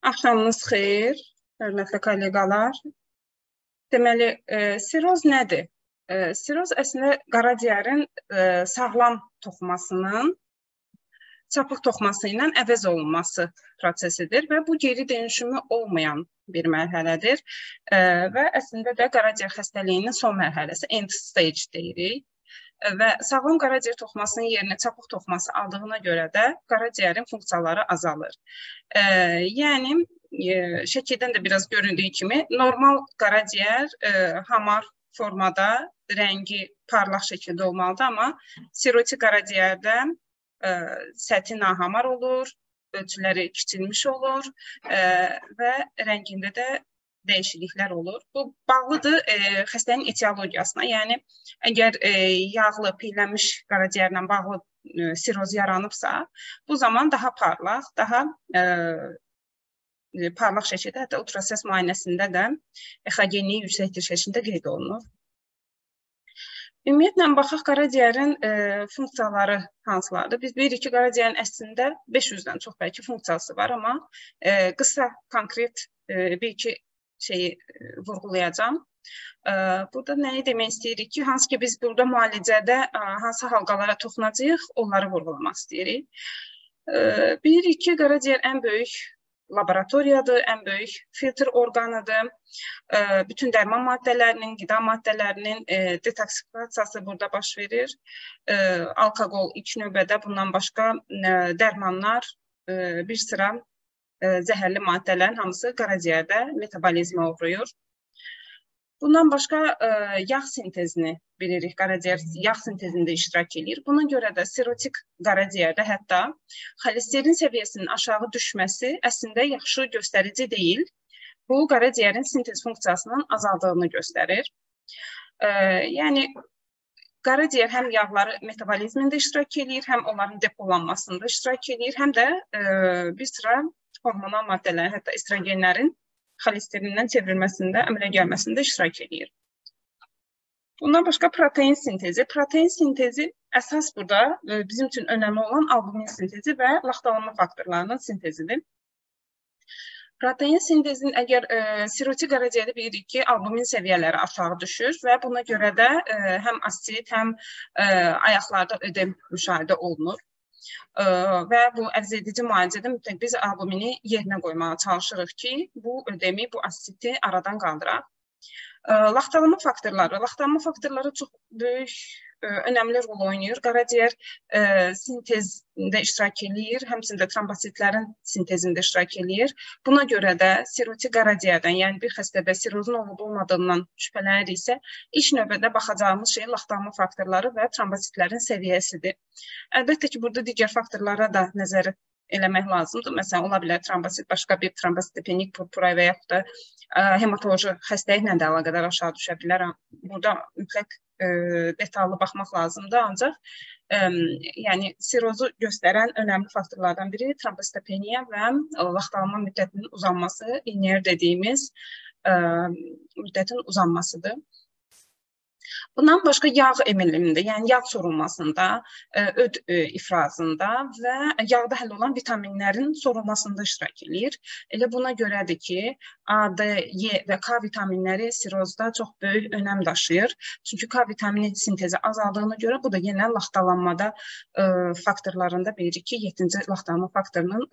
Axşamınız xeyir, hörmətli kollegalar. Deməli, siroz nədir? Siroz əslində qaraciyərin sağlam toxumasının çapıq toxuması ilə əvəz olunması prosesidir və bu geri dönüşümü olmayan bir mərhələdir və əslində də qaraciyər xəstəliyinin son mərhələsi end stage deyirik. Və sağlam qaraciyər toxumasının yerinə çapıq toxuması aldığına görə də qaraciyərin funksiyaları azalır. Yəni, şəkildən də biraz göründüyü kimi, normal qaraciyər hamar formada, rəngi parlaq şəkildə olmalıdır, amma sirotik qaraciyərdə səthi nahamar olur, ölçüləri kiçilmiş olur və rəngində də dəyişikliklər olur. Bu, bağlıdır xəstənin etiologiyasına. Yəni, əgər yağlı, piylənmiş qaraciyərlə bağlı siroz yaranıbsa, bu zaman daha parlaq, daha parlaq şəkildə, hətta ultrasəs müayinəsində də EKG-nin yüksəkdir şəklində qeyd olunur. Ümumiyyətlə, baxaq qaraciyərin funksiyaları hansılardır? Biz bilirik ki, qaraciyərin əslində 500-dən çox bəlkə funksiyası var, amma qısa, konkret bir-iki şeyi vurğulayacağım. Burada nəyi demək istəyirik ki, hansı ki biz burada müalicədə hansı halqalara toxunacağıq, onları vurğulamaq istəyirik. Bilirik ki, qaraciyər ən böyük laboratoriyadır, ən böyük filtr orqanıdır. Bütün dərman maddələrinin, qida maddələrinin detoksikasiyası burada baş verir. Alkoqol ilk növbədə, bundan başqa dərmanlar, bir sıra zəhərli maddələrin hamısı qaraciyərdə metabolizmə uğrayır. Bundan başqa yağ sintezini bilirik, qaraciyər yağ sintezində iştirak edir. Buna görə də sirotik qaraciyərdə hətta xolesterin səviyyəsinin aşağı düşməsi əslində yaxşı göstərici deyil. Bu, qaraciyərin sintez funksiyasının azaldığını göstərir. Yəni, qaraciyər həm yağları metabolizmində iştirak edir, həm onların depolanmasında iştirak edir, həm də bir sıra hormonal maddələrin, hətta estrogenlərin xolesterindən çevrilməsində, əmələ gəlməsində iştirak edir. Bundan başqa protein sintezi. Protein sintezi əsas burada bizim üçün önəmli olan albumin sintezi və laxtalanma faktorlarının sintezidir. Protein sintezinin əgər sirotik qaraciyərdə bilirik ki, albumin səviyyələri aşağı düşür və buna görə də həm asit, həm ayaqlarda ödem müşahidə olunur. Və bu əvz edici müalicədə mütləq biz albumini yerinə qoymağa çalışırıq ki, bu ödemi, bu asiti aradan qaldıraq. Laxtalanma faktorları. Laxtalanma faktorları çox böyük, önəmli rol oynayır. Qaraciyər sintezində iştirak edir, həmçində trombositlərin sintezində iştirak edir. Buna görə də sirotik qaraciyərdən, yəni bir xəstədə sirozun olub-olmadığından şübhələniriksə, ilk növbədə baxacağımız şey laxtalanma faktorları və trombositlərin səviyyəsidir. Əlbəttə ki, burada digər faktorlara da nəzər eləmək lazımdır. Məsələn, ola bilər trombosit, başqa bir trombositopenik purpura və yaxud da hematoloji xəstəliklə də əlaqədar aşağı düşə bilər. Burada mütləq detallı baxmaq lazımdır, ancaq yəni sirozu göstərən önəmli faktorlardan biri trombositopeniya və laxtalanma müddətinin uzanması, linear dediyimiz müddətin uzanmasıdır. Bundan başqa yağ emilimində, yəni yağ sorulmasında, öd ifrazında və yağda həll olan vitaminlərin sorulmasında iştirak edir. Elə buna görədir ki, A, D, E və K vitaminləri sirozda çox böyük önəm daşıyır. Çünki K vitamini sintezi azaldığına görə bu da yenə laxtalanmada faktorlarında bilirik ki, 7-ci laxtalanma faktorunun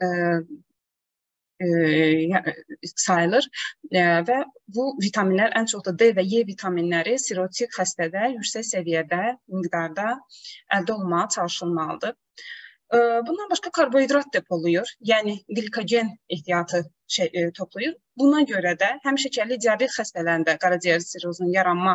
sayılır və bu vitaminlər ən çox da D və E vitaminləri sirotik xəstədə yüksək səviyyədə, miqdarda əldə olunmağa çalışılmalıdır. Bundan başqa karbohidrat depoluyur, yəni glikogen ehtiyatı toplayır. Buna görə də həm şəkərli diabet xəstələrində qaraciyər sirozunun yaranma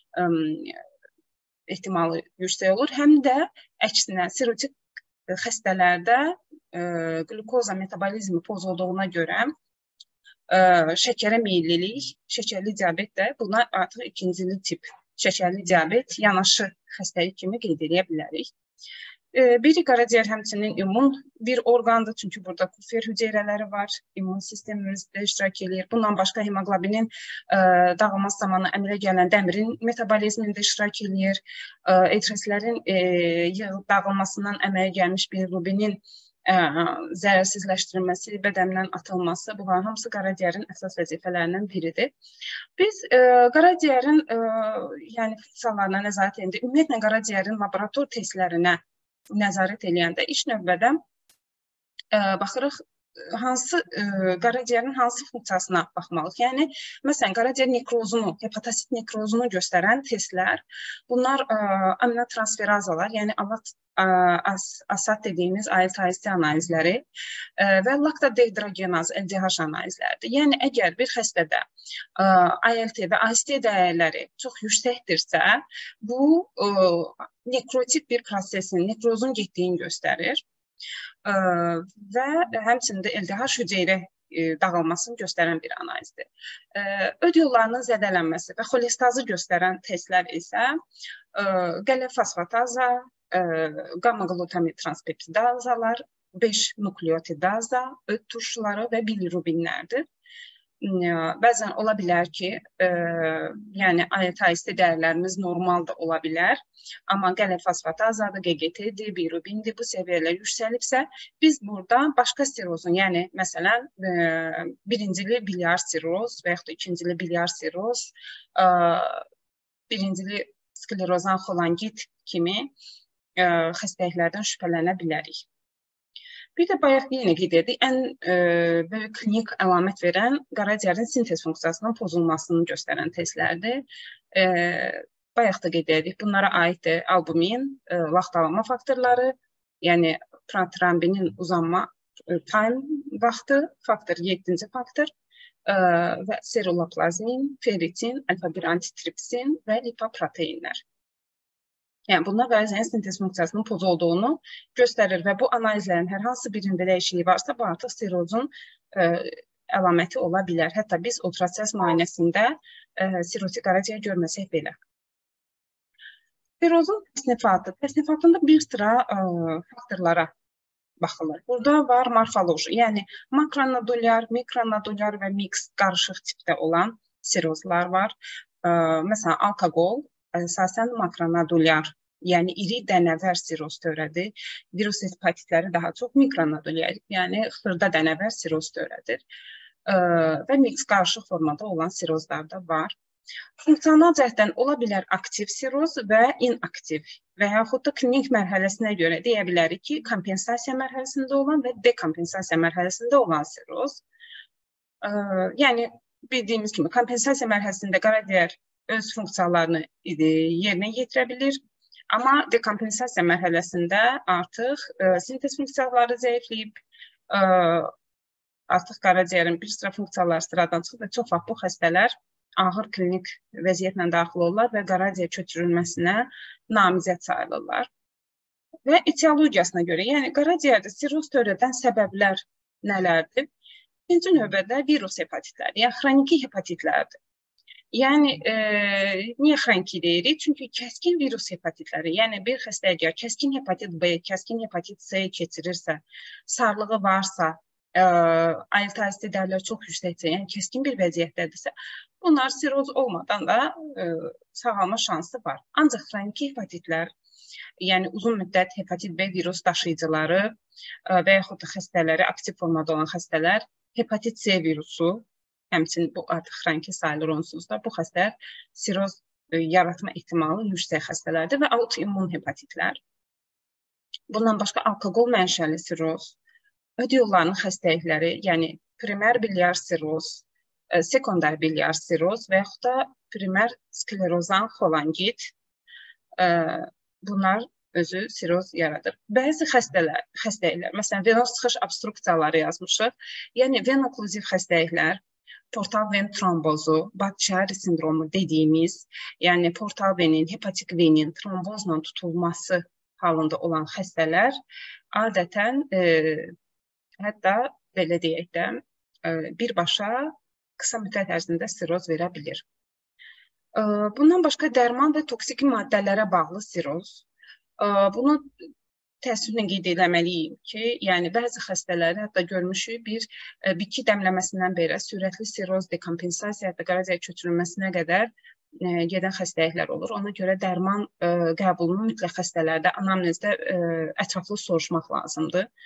ehtimalı yüksək olur, həm də əksinə sirotik xəstələrdə glukoza metabolizmi pozulduğuna görə şəkərə meyillilik, şəkərli diabet də buna artıq ikincili tip şəkərli diabet yanaşı xəstəlik kimi qeyd edə bilərik. Biri qaraciyər həmçinin immun bir orqandır, çünki burada kufer hüceyrələri var, immun sistemimizdə iştirak edir. Bundan başqa hemoqlobinin dağılması zamanı əmələ gələn dəmirin metabolizmində iştirak edir. Eritrositlərin dağılmasından əmələ gəlmiş bilirubinin zərərsizləşdirilməsi, bədəndən atılması, bunlar hamısı qaraciyərin əsas vəzifələrindən biridir. Biz qaraciyərin yəni funksiyalarına nəzarət edəndə, ümumiyyətlə qaraciyərin laborator testlərinə nəzarət edəndə ilk növbədə baxırıq qaraciyərin hansı funksiyasına baxmalıyıq. Yəni, məsələn, qaraciyər nekrozunu, hepatosit nekrozunu göstərən testlər, bunlar aminotransferazalar, yəni ASAT dediyimiz ALT analizləri və laktodehidrogenaz, LDH analizləridir. Yəni, əgər bir xəstədə ALT və AST dəyərləri çox yüksəkdirsə, bu nekrotik bir prosesin, nekrozun getdiyini göstərir. Və həmçində LDH hüceyrə dağılmasını göstərən bir analizdir. Öd yollarının zədələnməsi və xolestazı göstərən testlər isə qələm-fosfataza, qamma-qlutamid transpeptidazalar, 5 nukleotidaza, öd turşuları və bilirubinlərdir. Bəzən ola bilər ki, yəni ALT dəyərlərimiz normal da ola bilər, amma qələm-fosfatazadır, GGT-dir, bilirubindir, bu səviyyələr yüksəlibsə, biz burada başqa sirozun, yəni məsələn, birincili biliar siroz və yaxud da ikincili biliar siroz, birincili sklerozan xolangit kimi xəstəliklərdən şübhələnə bilərik. Bir də bayaq yenə qeyd etdik, ən böyük klinik əlamət verən qaraciyərin sintez funksiyasının pozulmasını göstərən testlərdir. Bayaq da qeyd etdik, bunlara aiddir albumin, vaxtalanma faktorları, yəni protrombinin uzanma time vaxtı, faktor 7-ci faktor və seruloplazmin, ferritin, alfa-1 antitripsin və lipoproteinlər. Yəni, bunlar qaraciyərin sintez funksiyasının pozulduğunu göstərir və bu analizlərin hər hansı birində dəyişikliyi varsa, bu artıq sirozun əlaməti ola bilər. Hətta biz ultrasəs müayinəsində sirotik qaraciyər görməsək belə. Sirozun təsnifatı. Təsnifatında bir sıra faktorlara baxılır. Burada var morfoloji, yəni makronodulyar, mikronodulyar və mix qarışıq tipdə olan sirozlar var. Məsələn, alkoqol əsasən makronodulyar, yəni iri dənəvər siroz törədir. Virus hepatitləri daha çox mikronodulyar, yəni xırda dənəvər siroz törədir. Və mix qarışıq formada olan sirozlar da var. Funksional cəhətdən ola bilər aktiv siroz və inaktiv və yaxud da klinik mərhələsinə görə deyə bilərik ki, kompensasiya mərhələsində olan və dekompensasiya mərhələsində olan siroz. Yəni, bildiyimiz kimi, kompensasiya mərhələsində qaraciyər öz funksiyalarını yerinə yetirə bilir. Amma dekompensasiya mərhələsində artıq sintez funksiyaları zəifləyib, artıq qaraciyərin bir sıra funksiyaları sıradan çıxıb və çox vaxt bu xəstələr ağır klinik vəziyyətlə daxil olurlar və qaraciyər köçürülməsinə namizəd sayılırlar. Və etiologiyasına görə, yəni qaraciyərdə siroz törədən səbəblər nələrdir? İkinci növbədə virus hepatitləri, yəni xroniki hepatitlərdir. Yəni, niyə xroniki deyirik? Çünki kəskin virus hepatitləri, yəni bir xəstə əgər kəskin hepatit B, kəskin hepatit C keçirirsə, sarlığı varsa, ALT dəyərləri çox yüksəksə, yəni kəskin bir vəziyyətdədirsə, bunlar siroz olmadan da sağalma şansı var. Ancaq xroniki hepatitlər, yəni uzun müddət hepatit B virus daşıyıcıları və yaxud da xəstələri, aktiv formada olan xəstələr, hepatit C virusu, həmçinin bu artıq xroniki sayılır onsuz da, bu xəstələr siroz yaratma ehtimalı yüksək xəstələrdir və autoimmun hepatitlər. Bundan başqa alkoqol mənşəli siroz, öd yollarının xəstəlikləri, yəni primer biliar siroz, sekundar biliar siroz və yaxud da primer sklerozan xolangit, bunlar özü siroz yaradır. Bəzi xəstəliklər, məsələn, venos çıxış obstruksiyaları yazmışıq, yəni venokluziv xəstəliklər, portal ven trombozu, Budd-Chiari sindromu dediyimiz, yəni portal venin, hepatik venin trombozla tutulması halında olan xəstələr adətən, hətta belə deyək də, birbaşa qısa müddət ərzində siroz verə bilir. Bundan başqa dərman və toksik maddələrə bağlı siroz. Bunu təəssüflə qeyd eləməliyim ki, yəni bəzi xəstələri hətta görmüşük bir bitki dəmləməsindən belə sürətli siroz dekompensasiya, hətta qaraciyər köçürülməsinə qədər gedən xəstəliklər olur. Ona görə dərman qəbulunu mütləq xəstələrdə anamnezdə ətraflı soruşmaq lazımdır.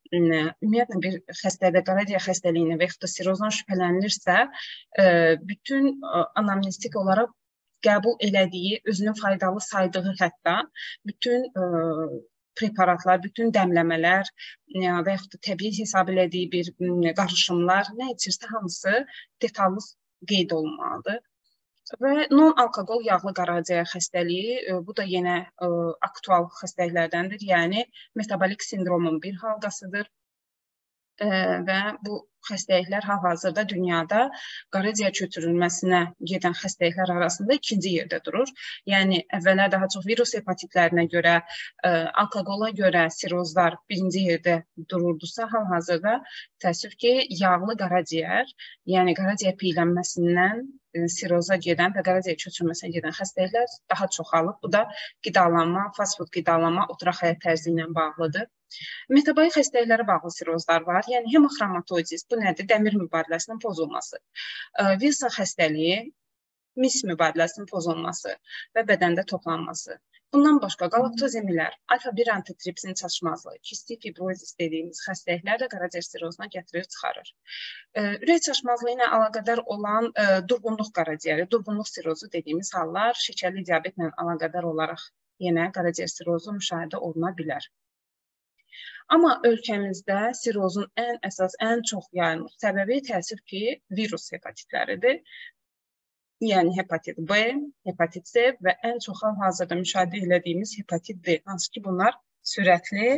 ümumiyyətlə bir xəstədə qaraciyər xəstəliyinə və yaxud da sirozdan şübhələnilirsə, bütün anamnestik olaraq qəbul elədiyi, özünün faydalı saydığı hətta bütün preparatlar, bütün dəmləmələr və yaxud da təbii hesab elədiyi bir qarışımlar, nə içirsə hamısı detallı qeyd olunmalıdır. Və non-alkoqol yağlı qaraciyər xəstəliyi, bu da yenə aktual xəstəliklərdəndir, yəni metabolik sindromun bir halqasıdır və bu xəstəliklər hal-hazırda dünyada qaraciyər köçürülməsinə gedən xəstəliklər arasında ikinci yerdə durur. Yəni, əvvəllər daha çox virus hepatitlərinə görə, alkoqola görə sirozlar birinci yerdə dururdusa, hal-hazırda təəssüf ki, yağlı qaraciyər, yəni qaraciyər piylənməsindən siroza gedən və qaraciyər köçürülməsinə gedən xəstəliklər daha çoxalıb. Bu da qidalanma, fast food qidalanma, oturaq həyat tərzi ilə bağlıdır. Metabolik xəstəliklərə bağlı sirozlar var. Yəni, hemoxromatosis, bu nədir? Dəmir mübadiləsinin pozulması. Wilson xəstəliyi, mis mübadiləsinin pozulması və bədəndə toplanması. Bundan başqa qalaktozemilər, alfa-1 antitripsin çatışmazlığı, kistik fibrozis dediyimiz xəstəliklər də qaraciyər sirozuna gətirir, çıxarır. Ürək çatışmazlığı ilə əlaqədar olan durğunluq qaraciyəri, durğunluq sirozu dediyimiz hallar şəkərli diabetlə əlaqədar olaraq yenə qaraciyər sirozu müşahidə oluna bilər. Amma ölkəmizdə sirozun ən əsas, ən çox yayılmış səbəbi təəssüf ki, virus hepatitləridir. Yəni, hepatit B, hepatit C və ən çox hal-hazırda müşahidə elədiyimiz hepatit D. Hansı ki, bunlar sürətli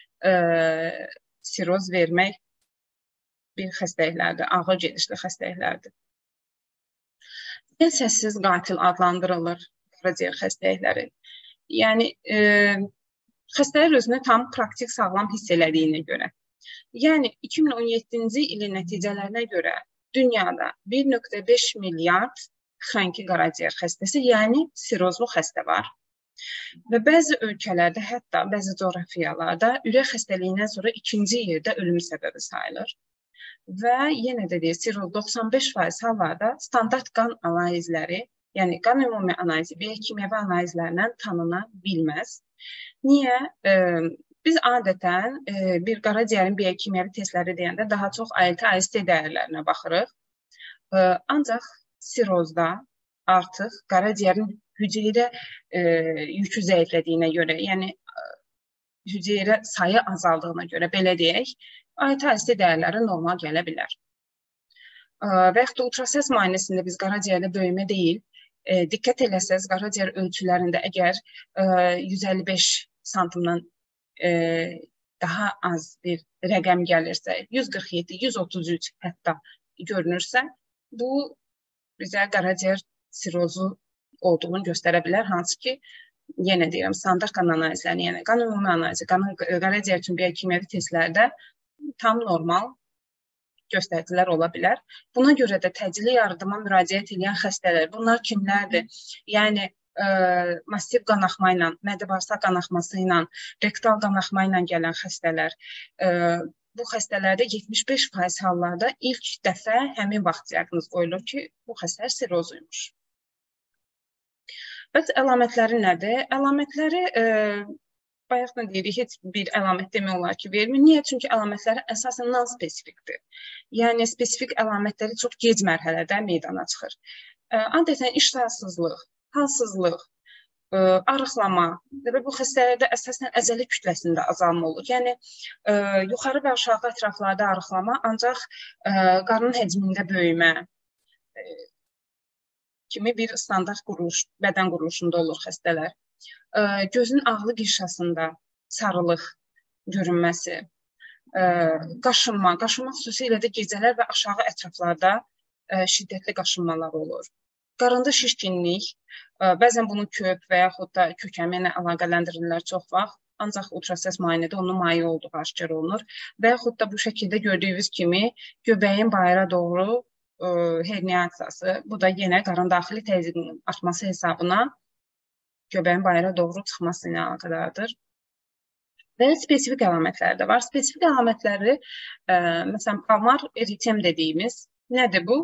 siroz vermək bir xəstəliklərdir, ağır gedişli xəstəliklərdir. Səssiz qatil adlandırılır qaraciyər xəstəlikləri. Yəni, xəstələr özünü tam praktik sağlam hiss elədiyinə görə. Yəni, 2017-ci ilin nəticələrinə görə dünyada 1,5 milyard xroniki qaraciyər xəstəsi, yəni sirozlu xəstə var. Və bəzi ölkələrdə, hətta bəzi coğrafiyalarda ürək xəstəliyindən sonra ikinci yerdə ölüm səbəbi sayılır. Və yenə də deyir, siroz 95% hallarda standart qan analizləri, yəni qan ümumi analizi, biokimyəvi analizlərlə tanına bilməz. Niyə? Biz adətən bir qaraciyərin biokimyəvi testləri deyəndə daha çox ALT-AST dəyərlərinə baxırıq. Ancaq sirozda artıq qaraciyərin hüceyrə yükü zəiflədiyinə görə, yəni hüceyrə sayı azaldığına görə, belə deyək, ALT-AST dəyərləri normal gələ bilər. Və yaxud da ultrasəs müayinəsində biz qaraciyərdə böyümə deyil, diqqət eləsəz, qaraciyər ölçülərində əgər 155 santimdən daha az bir rəqəm gəlirsə, 147, 133 hətta görünürsə, bu bizə qaraciyər sirozu olduğunu göstərə bilər. Hansı ki, yenə deyirəm, standart qan analizləri, yəni qan ümumi analizi, qaraciyər üçün biokimyəvi testlərdə tam normal göstəricilər ola bilər. Buna görə də təcili yardıma müraciət edən xəstələr, bunlar kimlərdir? Yəni, massiv qanaxma ilə, mədə-bağırsaq qanaxması ilə, rektal qanaxma ilə gələn xəstələr, bu xəstələrdə 75% hallarda ilk dəfə həmin vaxt diaqnoz qoyulur ki, bu xəstələr sirozuymuş. Bəs əlamətləri nədir? Əlamətləri, bayaq da deyirik, heç bir əlamət demək olar ki, vermir. Niyə? Çünki əlamətləri əsasən non-spesifikdir. Yəni, spesifik əlamətləri çox gec mərhələdə meydana çıxır. Adətən iştahsızlıq, halsızlıq, arıqlama və bu xəstələrdə əsasən əzələ kütləsində azalma olur. Yəni, yuxarı və aşağı ətraflarda arıqlama, ancaq qarın həcmində böyümə kimi bir standart quruluş, bədən quruluşunda olur xəstələr. Gözün ağlı qişasında sarılıq görünməsi, qaşınma xüsusilə də gecələr və aşağı ətraflarda şiddətli qaşınmalar olur. Qarında şişkinlik, bəzən bunu köp və yaxud da kökəmə ilə əlaqələndirirlər çox vaxt, ancaq ultrasəs müayinədə onun maye olduğu aşkar olunur və yaxud da bu şəkildə gördüyünüz kimi göbəyin bayıra doğru herniasiyası, bu da yenə qarın daxili təzyiqinin artması hesabına göbəyin bayıra doğru çıxması ilə əlaqədardır. Və spesifik əlamətləri də var. Spesifik əlamətləri, məsələn, palmar eritem dediyimiz, nədir bu?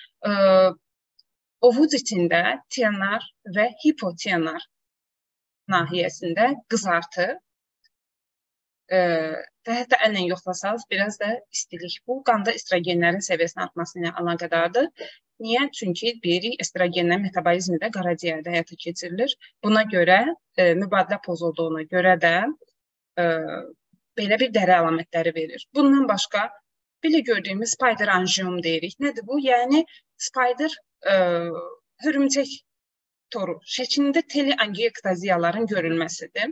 Ovuc içində tenar və hipotenar nahiyəsində qızartı və hətta əllə yoxlasanız biraz da istilik. Bu qanda estrogenlərin səviyyəsinin artması ilə əlaqədardır. Niyə? Çünki deyirik, estrogenlərin metabolizmi də qaraciyərdə həyata keçirilir. Buna görə mübadilə pozulduğuna görə də belə bir dəri əlamətləri verir. Bundan başqa belə gördüyümüz spider anjiyom deyirik. Nədir bu? Yəni spider hörümçək toru şəklində teleangiektaziyaların görülməsidir.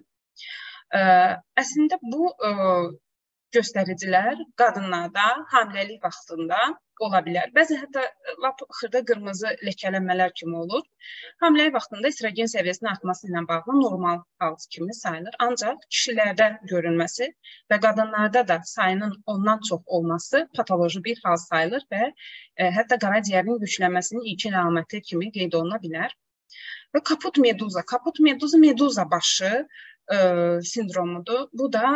Əslində bu göstəricilər qadınlarda hamiləlik vaxtında ola bilər. Bəzən hətta lap xırda qırmızı ləkələnmələr kimi olur. Hamiləlik vaxtında estrogen səviyyəsinin artması ilə bağlı normal hal kimi sayılır. Ancaq kişilərdə görülməsi və qadınlarda da sayının ondan çox olması patoloji bir hal sayılır və hətta qaraciyərin güclənməsinin ilkin əlaməti kimi qeyd oluna bilər. Və kaput meduza başı sindromudur. Bu da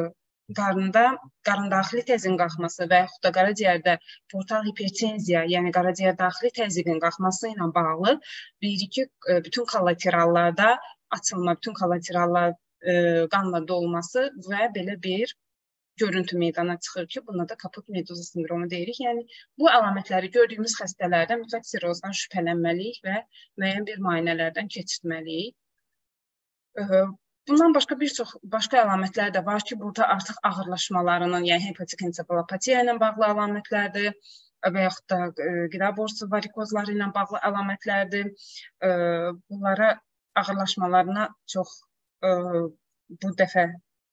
qarındaxili təzyiqin qalxması və yaxud da qaraciyərdə portal hipertenziya, yəni qaraciyər daxili təzyiqin qalxması ilə bağlı bilirik ki, bütün kollaterallarda açılma, bütün kollaterallar qanla dolması və belə bir görüntü meydana çıxır ki, buna da kaput meduza sindromu deyirik. Yəni, bu əlamətləri gördüyümüz xəstələrdə mütləq sirrozdan şübhələnməliyik və müəyyən bir müayinələrdən keçirtməliyik. Bundan başqa bir çox başqa əlamətlər də var ki, burada artıq ağırlaşmalarının, yəni hepatik ensefalopatiya ilə bağlı əlamətlərdir və yaxud da qida borusu varikozları ilə bağlı əlamətlərdir. Bunlara ağırlaşmalarına çox bu dəfə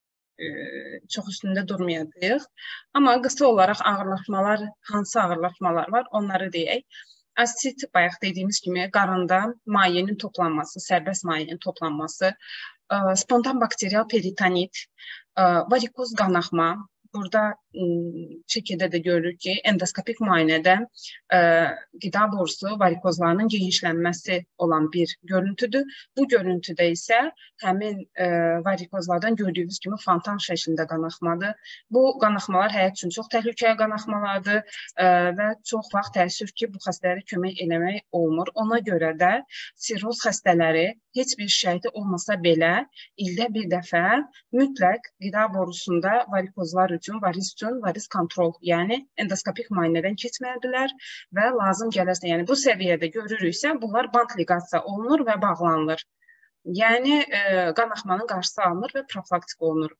çox üstündə durmayacağıq. Amma qısa olaraq ağırlaşmalar, hansı ağırlaşmalar var, onları deyək. Asit, bayaq dediyimiz kimi, qarında mayenin toplanması, sərbəst mayenin toplanması, spontan bakterial peritonit, varikoz qanaxma, burada çəkidə də görürük ki, endoskopik müayinədə qida borusu varikozlarının genişlənməsi olan bir görüntüdür. Bu görüntüdə isə həmin varikozlardan gördüyünüz kimi fontan şəklində qanaxmadır. Bu qanaxmalar həyat üçün çox təhlükəli qanaxmalardır və çox vaxt təəssüf ki, bu xəstələrə kömək eləmək olmur. Ona görə də sirroz xəstələri heç bir şikayəti olmasa belə ildə bir dəfə mütləq qida borusunda varikozlar üçün, variz kontrol, yəni endoskopik müayinədən keçməlidirlər və lazım gələrsə, yəni bu səviyyədə görürüksə, bunlar bant liqasiya olunur və bağlanılır. Yəni qanaxmanın qarşısı alınır və profilaktik olunur.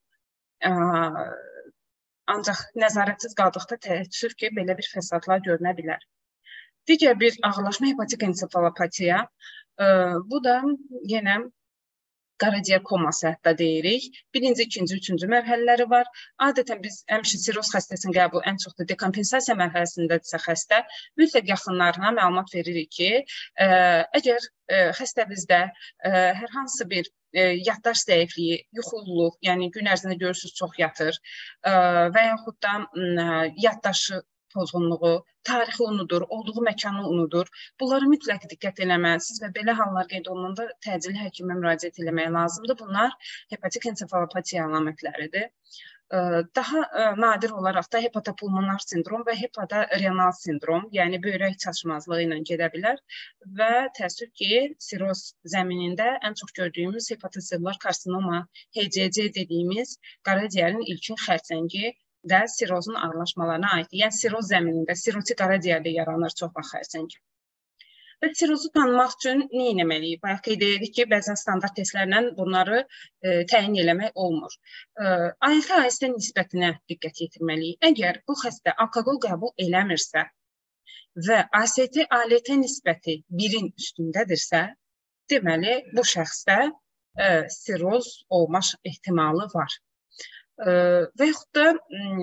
Ancaq nəzarətsiz qaldıqda təəssüf ki, belə bir fəsadlar görünə bilər. Digər bir ağırlaşma hepatik ensefalopatiya, bu da yenə qaraciyər koması hətta deyirik. Birinci, ikinci, üçüncü mərhələləri var. Adətən biz həmişə sirroz xəstəsinin qəbulu ən çox da dekompensasiya mərhələsindədirsə xəstə, mütləq yaxınlarına məlumat veririk ki, əgər xəstəmizdə hər hansı bir yaddaş zəifliyi, yuxululuq, yəni gün ərzində görürsünüz çox yatır və yaxud da yaddaşı pozğunluğu, tarixi unudur, olduğu məkanı unudur. Bunları mütləq diqqət eləməlisiniz və belə hallar qeyd olunanda təcili həkimə müraciət eləmək lazımdır. Bunlar hepatik ensefalopatiya əlamətləridir. Daha nadir olaraq da hepatopulmonar sindrom və hepatorenal sindrom, yəni böyrək çatışmazlığı ilə gedə bilər və təəssüf ki, sirroz zəminində ən çox gördüyümüz hepatosellular karsinoma, HCC dediyimiz qaraciyərin ilkin xərçəngi də sirrozun ağırlaşmalarına aiddir. Yəni, sirroz zəminində, sirrotik qaraciyərdə yaranır çox vaxt xərçəng. Və sirrozu tanımaq üçün nə etməliyik? Bayaq qeyd edirik ki, bəzən standart testlərlə bunları təyin eləmək olmur. ALT-AST nisbətinə diqqət yetirməliyik. Əgər bu xəstə alkoqol qəbul eləmirsə və AST-ALT nisbəti 1-in üstündədirsə, deməli, bu şəxsdə sirroz olma ehtimalı var. Və yaxud da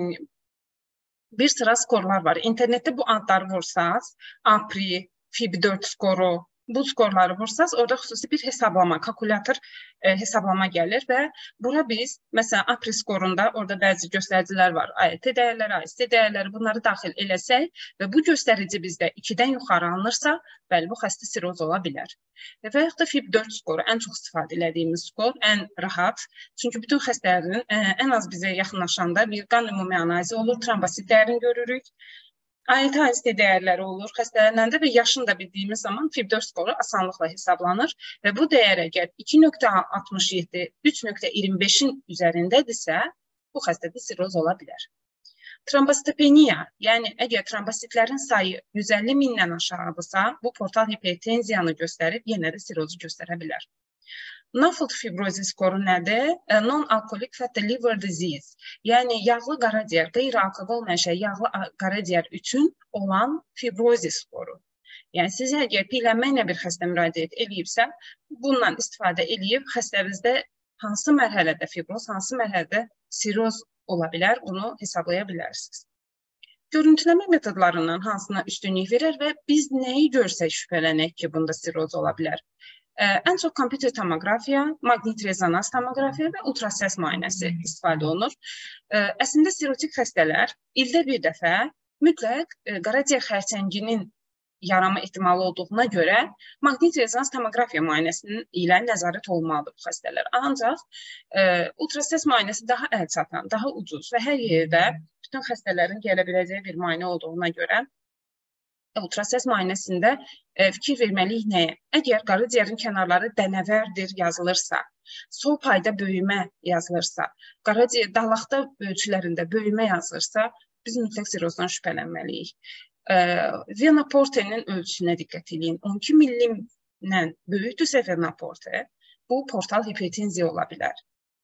bir sıra skorlar var. İnternetdə bu adları vursaz, APRI, FIB4 skoru, bu skorları vursaz, orada xüsusi bir hesablama, kalkulator hesablama gəlir və bura biz, məsələn, APRI skorunda orada bəzi göstəricilər var. ALT dəyərləri, AST dəyərləri, bunları daxil eləsək və bu göstərici bizdə 2-dən yuxarı alınırsa, bəli, bu xəstə sirroz ola bilər. Və yaxud da FIB4 skoru, ən çox istifadə elədiyimiz skor, ən rahat. Çünki bütün xəstələrin ən az bizə yaxınlaşanda bir qan ümumi analizi olur, trombosit dəyərini görürük. ALT-AST dəyərləri olur xəstələrindən də və yaşını da bildiyimiz zaman FIB4 skoru asanlıqla hesablanır və bu dəyər əgər 2.67, 3.25-in üzərindədirsə, bu xəstədə siroz ola bilər. Trombositopeniya, yəni əgər trombositlərin sayı 150 mindən aşağıdırsa, bu portal hipertenziyanı göstərib, yenə də sirozu göstərə bilər. NAFLD fibrozis skoru nədir? Non-alkoholik fatty liver disease, yəni yağlı qaraciyər, qeyri-alkoqol mənşə yağlı qaraciyər üçün olan fibrozis skoru. Yəni siz əgər piyələnməklə bir xəstə müraciət edibsə, bundan istifadə edib xəstənizdə hansı mərhələdə fibroz, hansı mərhələdə siroz ola bilər, bunu hesablaya bilərsiniz. Görüntüləmə metodlarından hansına üstünlük verir və biz nəyi görsək şübhələnək ki, bunda siroz ola bilər? Ən çox kompüter tomoqrafiya, maqnit rezonans tomoqrafiya və ultrasəs müayinəsi istifadə olunur. Əslində sirotik xəstələr ildə bir dəfə mütləq qaraciyər xərçənginin yarama ehtimalı olduğuna görə maqnit rezonans tomoqrafiya müayinəsinin ilə nəzarət olunmalıdır bu xəstələr. Ancaq ultrasəs müayinəsi daha əlçatan, daha ucuz və hər yerdə bütün xəstələrin gələ biləcəyi bir müayinə olduğuna görə ultrasəs müayinəsində fikir verməliyik nəyə? Əgər qaraciyərin kənarları dənəvərdir yazılırsa, sol payda böyümə yazılırsa, qaraciyər dalaqda ölçülərində böyümə yazılırsa, biz mütləq sirozdan şübhələnməliyik. Vena portenin ölçüsünə diqqət edin. 12 millimdən böyükdürsə vena porte, bu portal hipertenziya ola bilər.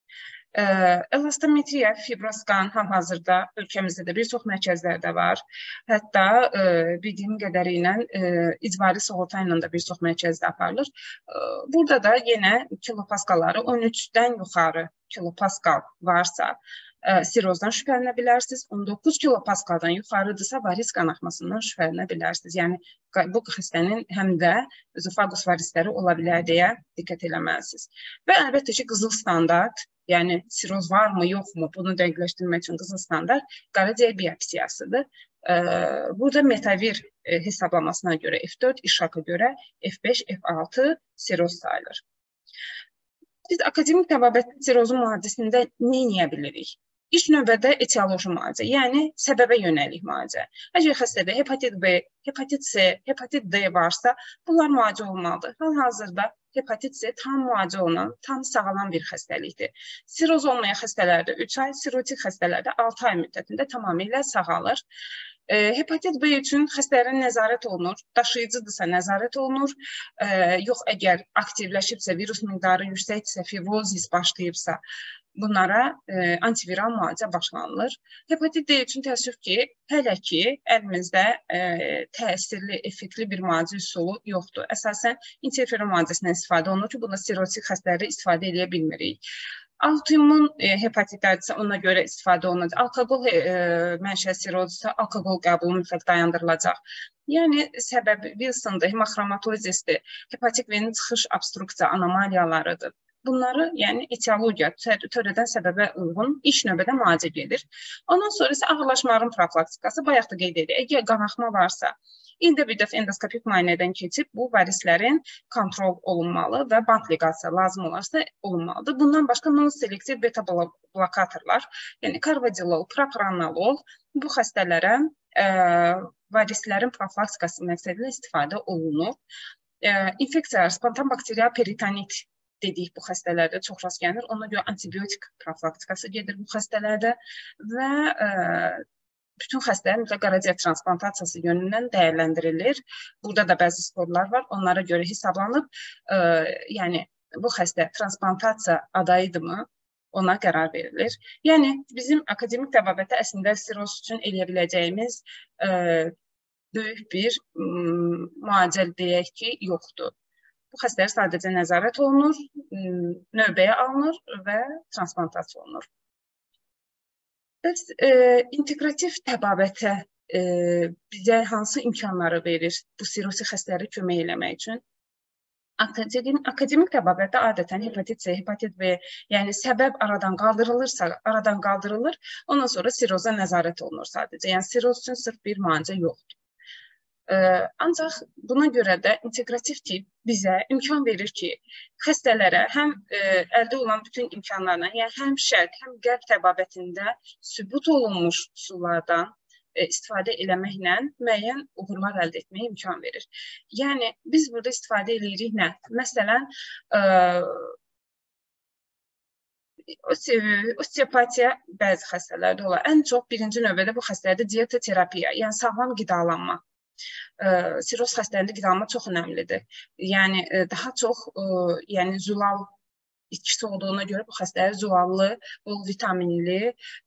Elastometriya, fibroskan hal-hazırda ölkəmizdə də bir çox mərkəzlərdə var. Hətta bildiyim qədərilə icbari sığorta ilə də bir çox mərkəzdə aparılır. Burada da yenə kilopaskalları 13-dən yuxarı kilopaskal varsa sirozdan şübhələnə bilərsiniz. 19 kilopaskaldan yuxarıdırsa varis qanaxmasından şübhələnə bilərsiniz. Yəni bu xəstənin həm də özofagus varisləri ola bilər deyə diqqət eləməlisiniz. Və əlbəttə ki, qızıl standart, yəni siroz varmı, yoxmu, bunu dəqiqləşdirmək üçün qızıl standart qaraciyər biopsiyasıdır. Burada metavir hesablamasına görə F4, İŞAK-a görə F5, F6 siroz sayılır. Biz akademik təbabət sirozun müalicəsində nə edə bilirik? İlk növbədə etioloji müalicə, yəni səbəbə yönəlik müalicə. Əgər xəstədə hepatit B, hepatit C, hepatit D varsa, bunlar müalicə olmalıdır. Hal-hazırda hepatit C tam müalicə olunan, tam sağalan bir xəstəlikdir. Siroz olmayan xəstələrdə 3 ay, sirotik xəstələrdə 6 ay müddətində tamamilə sağalır. Hepatit B üçün xəstələrin nəzarət olunur, daşıyıcıdırsa nəzarət olunur. Yox, əgər aktivləşibsə, virus miqdarı yüksəkdirsə, fibrozis başlayıbsa, bunlara antiviral müalicə başlanılır. Hepatit D üçün təəssüf ki, hələ ki, əlimizdə təsirli, effektli bir müalicə üsulu yoxdur. Əsasən, interferon müalicəsindən istifadə olunur ki, bunda sirotik xəstələri istifadə edə bilmirik. Autoimmun hepatitlərdirsə, ona görə istifadə olunacaq. Alkoqol mənşəli sirozdirsə, alkoqol qəbulu mütləq dayandırılacaq. Yəni, səbəbi Wilson'dır, hemokromatozisdir, hepatik venin çıxış obstruksiya anomaliyalarıdır. Bunları, yəni etiologiya, törədən səbəbə uyğun ilk növbədə müalicə gedir. Ondan sonra isə ağırlaşmaların profilaktikası, bayaq da qeyd edir. Əgər qanaxma varsa, ildə bir dəfə endoskopik müayinədən keçib bu varislərin kontrol olunmalı və bant liqasiya lazım olarsa olunmalıdır. Bundan başqa non-selektiv beta blokatorlar, yəni karvedilol, propranolol bu xəstələrə varislərin profilaktikası məqsədilə istifadə olunur. İnfeksiya, spontan bakterial peritonit dedik bu xəstələrdə çox rast gəlir. Ona görə antibiotik profilaktikası gedir bu xəstələrdə və bütün xəstələr mütləq qaraciyər transplantasiyası yönündən dəyərləndirilir. Burada da bəzi skorlar var, onlara görə hesablanıb. Yəni, bu xəstə transplantasiya adayıdırmı, ona qərar verilir. Yəni, bizim akademik təbabətdə əslində siroz üçün eləyə biləcəyimiz böyük bir müalicə deyək ki, yoxdur. Bu xəstələr sadəcə nəzarət olunur, növbəyə alınır və transplantasiya olunur. Bəs integrativ təbabətə bizə hansı imkanları verir bu sirotik xəstələri kömək eləmək üçün? Akademik təbabətdə adətən hepatit C, hepatit B, yəni səbəb aradan qaldırılırsa, aradan qaldırılır, ondan sonra siroza nəzarət olunur sadəcə. Yəni siroz üçün sırf bir müalicə yoxdur. Ancaq buna görə də integrativ tip bizə imkan verir ki, xəstələrə həm əldə olan bütün imkanlarla, yəni həm şərq, həm qərb təbabətində sübut olunmuş üsullardan istifadə eləməklə müəyyən uğurlar əldə etməyə imkan verir. Yəni, biz burada istifadə edirik nə? Məsələn, osteopatiya bəzi xəstələrdə olar. Ən çox birinci növbədə bu xəstələrdə dietoterapiya, yəni sağlam qidalanma. Siroz xəstələrində qidalanma çox önəmlidir. Yəni daha çox yəni zülal itkisi olduğuna görə bu xəstələr zulallı, bol vitaminli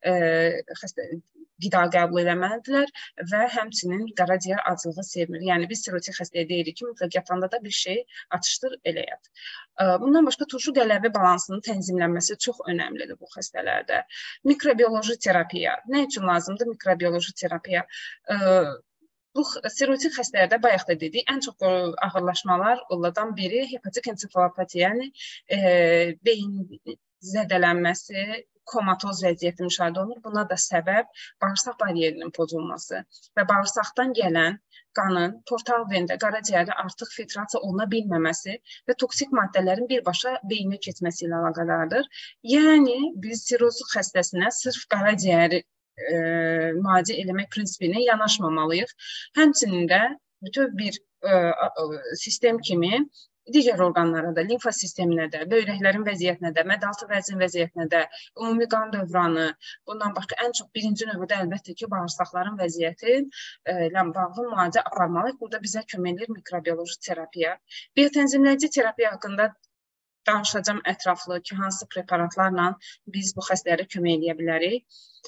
qida qəbul eləməlidirlər və həmçinin qaraciyər acılığı sevmir. Yəni biz sirotik xəstəyə deyirik ki, mütləq yatanda da bir şey atışdır, eləyət. Bundan başqa turşu qələvi balansının tənzimlənməsi çox önəmlidir bu xəstələrdə. Mikrobioloji terapiya. Nə üçün lazımdır mikrobiyoloji terapiya? Bu sirotik xəstələrdə bayaq da dedik, ən çox ağırlaşmalar onlardan biri hepatik ensefalopatiya, yəni beyin zədələnməsi, komatoz vəziyyəti müşahidə olunur. Buna da səbəb bağırsaq bariyerinin pozulması və bağırsaqdan gələn qanın portal vendə, qaraciyərdə artıq filtrasiya oluna bilməməsi və toksik maddələrin birbaşa beyinə keçməsi ilə əlaqədardır. Yəni biz sirotik xəstəsinə sırf qaraciyəri müalicə eləmək prinsipinə yanaşmamalıyıq. Həmçinin də bütöv bir sistem kimi digər orqanlara da, limfa sisteminə də, böyrəklərin vəziyyətinə də, mədaltı vəzin vəziyyətinə də, ümumi qan dövranı, bundan başqa ən çox birinci növbədə əlbəttə ki, bağırsaqların vəziyyəti ilə bağlı müalicə aparmalıyıq. Burada bizə kömək edir mikrobioloji terapiya. Biotənzimləyici terapiya haqqında danışacağım ətraflı ki, hansı preparatlarla biz bu xəstələrə kömək edə bilərik.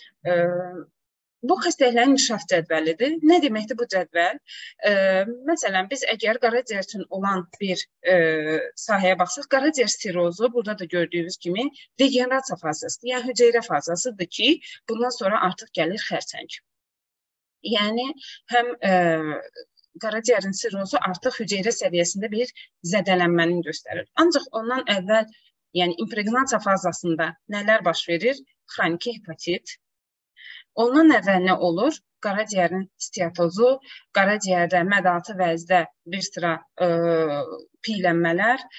Bu xəstəliklərin inkişaf cədvəlidir. Nə deməkdir bu cədvəl? Məsələn, biz əgər qaraciyər üçün olan bir sahəyə baxsaq, qaraciyər sirozu, burada da gördüyünüz kimi degenerasiya fazasıdır. Yəni hüceyrə fazasıdır ki, bundan sonra artıq gəlir xərçəng. Yəni, həm qaraciyərin sirozu artıq hüceyrə səviyyəsində bir zədələnməni göstərir. Ancaq ondan əvvəl, yəni impregnasiya fazasında nələr baş verir? Xroniki hepatit. Ondan əvvəl nə olur? Qaraciyərin steatozu, qaraciyərdə mədaltı vəzdə bir sıra piylənmələr.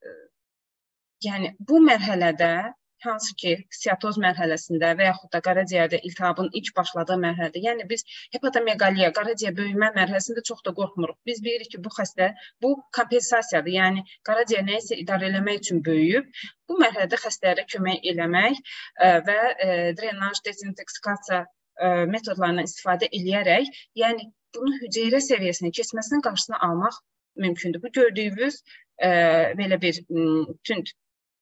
Yəni, bu mərhələdə, hansı ki, steatoz mərhələsində və yaxud da qaraciyərdə iltihabın ilk başladığı mərhələdə, yəni biz hepatomeqaliya, qaraciyər böyümə mərhələsində çox da qorxmuruq. Biz bilirik ki, bu xəstə, bu kompensasiyadır, yəni qaraciyər nəyisə idarə eləmək üçün böyüyüb. Bu mərhələdə xəstələrə kömək eləmək və drenaj, dezintoksifikasiya metodlarından istifadə edərək, yəni bunu hüceyrə səviyyəsinə keçməsinin qarşısını almaq mümkündür. Bu gördüyünüz belə bir tünd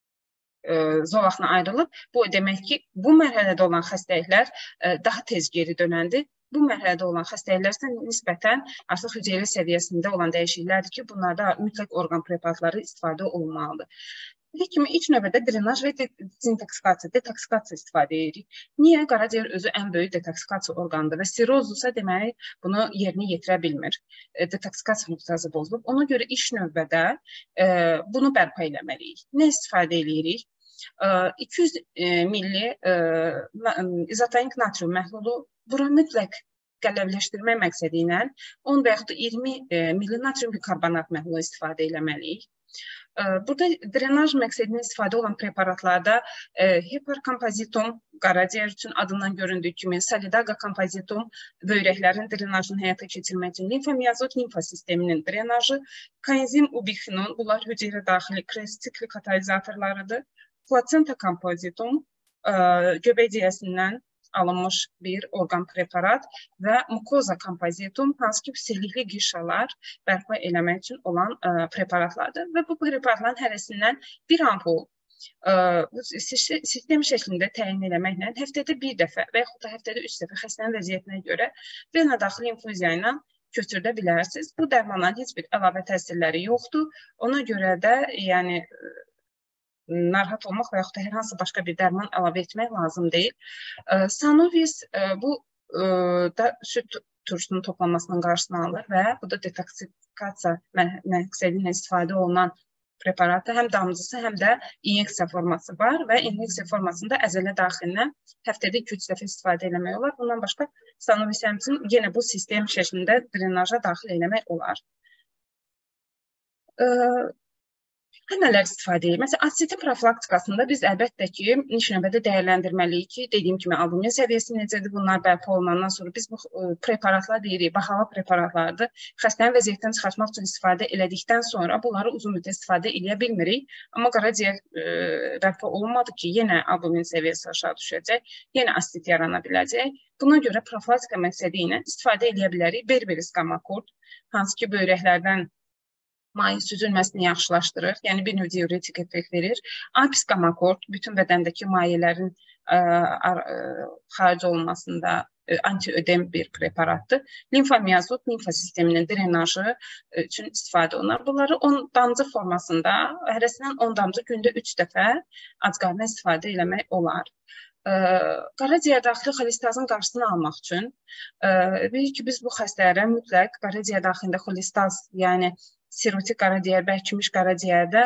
zolaqla ayrılıb. Bu demək ki, bu mərhələdə olan xəstəliklər daha tez geri dönəndir. Bu mərhələdə olan xəstəliklər isə nisbətən artıq hüceyrə səviyyəsində olan dəyişikliklərdir ki, bunlarda mütləq orqan preparatları istifadə olunmalıdır. Dedik kimi, ilk növbədə drenaj və detoksikasiya istifadə edirik. Niyə? Qaraciyər özü ən böyük detoksikasiya orqanıdır və sirozsa demək, bunu yerinə yetirə bilmir. Detoksikasiya funksiyası pozulub. Ona görə ilk növbədə bunu bərpa eləməliyik. Nə istifadə edirik? 200 milli izotonik natrium məhlulu, bura mütləq qələvləşdirmək məqsədi ilə 10 və yaxud da 20 milli natrium bikarbonat məhlulu istifadə eləməliyik. Burada drenaj məqsədinə istifadə olan preparatlarda hiperkompozitum, qaraciyər üçün adından göründüyü kimi, solidaqa kompozitum, böyrəklərin drenajını həyata keçirmək üçün, limfomiyazot limfa sisteminin drenajı, koenzim ubiquinon, bunlar hüceyrə daxili kres-sikli katalizatorlarıdır. Plasenta kompozitum, göbək ciyəsindən alınmış bir orqan preparat və mukoza kompozitum, hansı ki, selikli qişalar bərpa eləmək üçün olan preparatlardır. Və bu preparatların hərəsindən bir ampul sistem şəklində təyin eləməklə həftədə bir dəfə və yaxud da həftədə 3 dəfə xəstənin vəziyyətinə görə vena daxili infuziya ilə götürdə bilərsiniz. Bu dərmanların heç bir əlavə təsirləri yoxdur. Ona görə də, yəni, narahat olmaq və yaxud da hər hansı başqa bir dərman əlavə etmək lazım deyil. Sanovis bu da süd turşunun toplanmasının qarşısını alır və bu da detoksikasiya məqsədi ilə istifadə olunan preparatı həm damcısı, həm də inyeksiya forması var və inyeksiya formasında əzələ daxilinə həftədə 2-3 dəfə istifadə eləmək olar. Bundan başqa Sanovis həmçinin yenə bu sistem şəklində drenaja daxil eləmək olar. Nələr istifadə edir? Məsələn, asititin profilaktikasında biz əlbəttə ki, ilk növbədə dəyərləndirməliyik ki, dediyim kimi albumin səviyyəsi necədir, bunlar bərpa olunandan sonra biz bu preparatlar deyirik, bahalı preparatlardır. Xəstəni vəziyyətdən çıxartmaq üçün istifadə elədikdən sonra bunları uzun müddət istifadə edə bilmirik. Amma qaraciyər bərpa olunmadı ki, yenə albumin səviyyəsi aşağı düşəcək, yenə asitit yarana biləcək. Buna görə profilaktika məqsədi ilə istifadə edə bilərik. Berberis Gammakurt, hansı ki, böyrəklərdən mayin süzülməsini yaxşılaşdırır, yəni bir növ diuretik effekt verir. Apis Gammakurt bütün bədəndəki mayələrin xaric olunmasında antiödem bir preparatdır. Limfomiyazot limfa sisteminin drenajı üçün istifadə olunur. Bunları 10 damcı formasında hərəsindən 10 damcı gündə 3 dəfə acqarına istifadə eləmək olar. Qaraciyər daxili xolestazın qarşısını almaq üçün bilirik ki, biz bu xəstələrə mütləq qaraciyər daxilində xolestaz, yəni sirotik qaraciyər, bərkimiş qaraciyərdə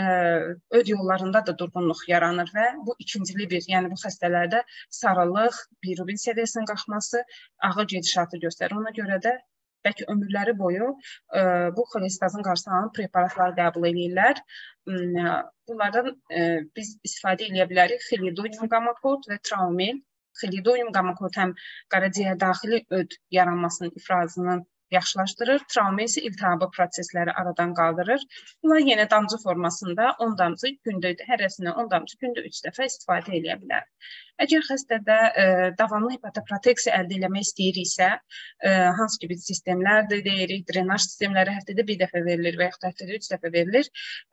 öd yollarında da durğunluq yaranır və bu ikincili bir, yəni bu xəstələrdə sarılıq, bilirubin səviyyəsinin qalxması ağır gedişatı göstərir. Ona görə də bəlkə ömürləri boyu bu xolestazın qarşısını alan preparatları qəbul edirlər. Bunlardan biz istifadə edə bilərik. Xilidonium Gammakurt və Traumel. Xilidonium Gammakurt həm qaraciyər daxili öd yaranmasının ifrazının yaxşılaşdırır. Traumel isə iltihabı prosesləri aradan qaldırır. Bunlar yenə damcı formasında 10 damcı gündə, hərəsindən 10 damcı gündə 3 dəfə istifadə edə bilər. Əgər xəstədə davamlı hepatoproteksiya əldə etmək istəyiriksə, hansı ki biz sistemlərdir deyirik, drenaj sistemləri həftədə bir dəfə verilir və yaxud həftədə 3 dəfə verilir.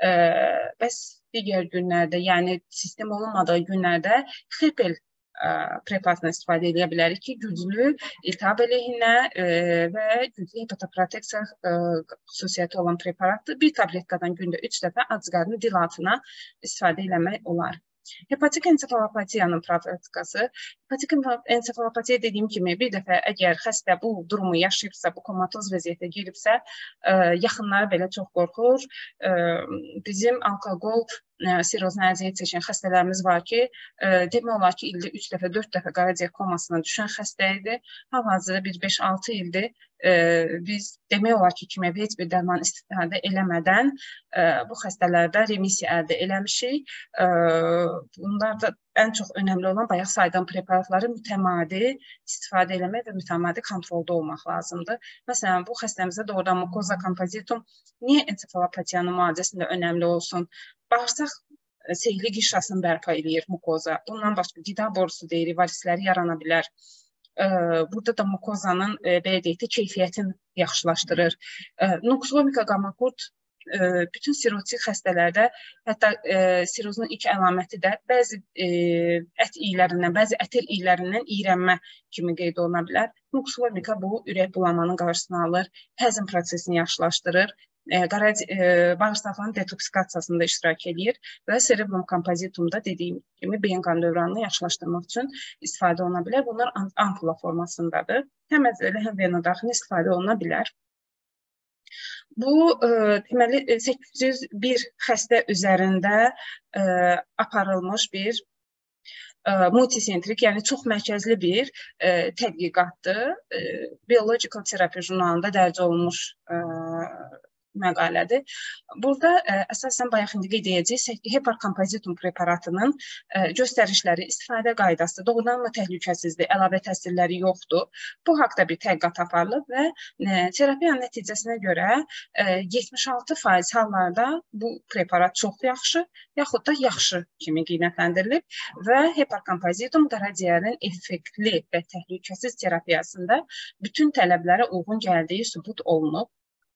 Bəs digər günlərdə, yəni sistem olunmadığı günlərdə xipel preparatından istifadə edə bilərik ki, güclü iltihab əleyhinə və güclü hepatoproteksiya xüsusiyyəti olan preparatdır. Bir tabletkadan gündə 3 dəfə acqarnı dilatına istifadə eləmək olar. Hepatik ensefalopatiyanın profilaktikası. Hepatik ensefalopatiya dediyim kimi bir dəfə əgər xəstə bu durumu yaşayıbsa, bu komatoz vəziyyətə giribsə, yaxınları belə çox qorxur. Bizim alkoqol sirozuna əziyyət çəkən xəstələrimiz var ki, demək olar ki, ildə 3 dəfə, 4 dəfə qaraciyər komasına düşən xəstə idi. Hal-hazırda bir 5-6 ildir biz demək olar ki, kimyəvi heç bir dərman istifadə eləmədən bu xəstələrdə remisiya əldə eləmişik. Bunlarda ən çox önəmli olan bayaq saydığım preparatları mütəmadi istifadə eləmək və mütəmadi kontrolda olmaq lazımdır. Məsələn, bu xəstəmizdə doğrudan mukoza kompozitum niyə ensefalopatiyanın müalicəsində önəmli olsun? Bağırsaq seyli qişasını bərpa edir mukoza. Bundan başqa qida borusu deyirik, varisləri yarana bilər. Burada da mukozanın belə deyək də keyfiyyətini yaxşılaşdırır. Nuxvomika Gammakurt bütün sirotik xəstələrdə, hətta sirozun ilk əlaməti də bəzi ət iylərindən, bəzi ətir iylərindən iyrənmə kimi qeyd oluna bilər. Nuxvomika bu ürək bulamanın qarşısını alır, həzm prosesini yaxşılaşdırır, bağırsaqların detoksikasiyasında iştirak edir və cerebrum kompozitumda dediyim kimi beyin qan dövranını yaxşılaşdırmaq üçün istifadə oluna bilər. Bunlar ampula formasındadır. Həm əzəli, həm venodaxili istifadə oluna bilər. Bu, deməli, 801 xəstə üzərində aparılmış bir multisentrik, yəni çox mərkəzli bir tədqiqatdır. Biological Therapy jurnalında dərc olunmuş məqalədir. Burada əsasən bayaq indi qeyd edəcəyik, heparkompozitum preparatının göstərişləri, istifadə qaydası doğrudan təhlükəsizdir, əlavə təsirləri yoxdur. Bu haqda bir tədqiqat aparılıb və terapiyanın nəticəsinə görə 76% hallarda bu preparat çox yaxşı, yaxud da yaxşı kimi qiymətləndirilib və heparkompozitum qaraciyərin effektli və təhlükəsiz terapiyasında bütün tələblərə uyğun gəldiyi sübut olunub.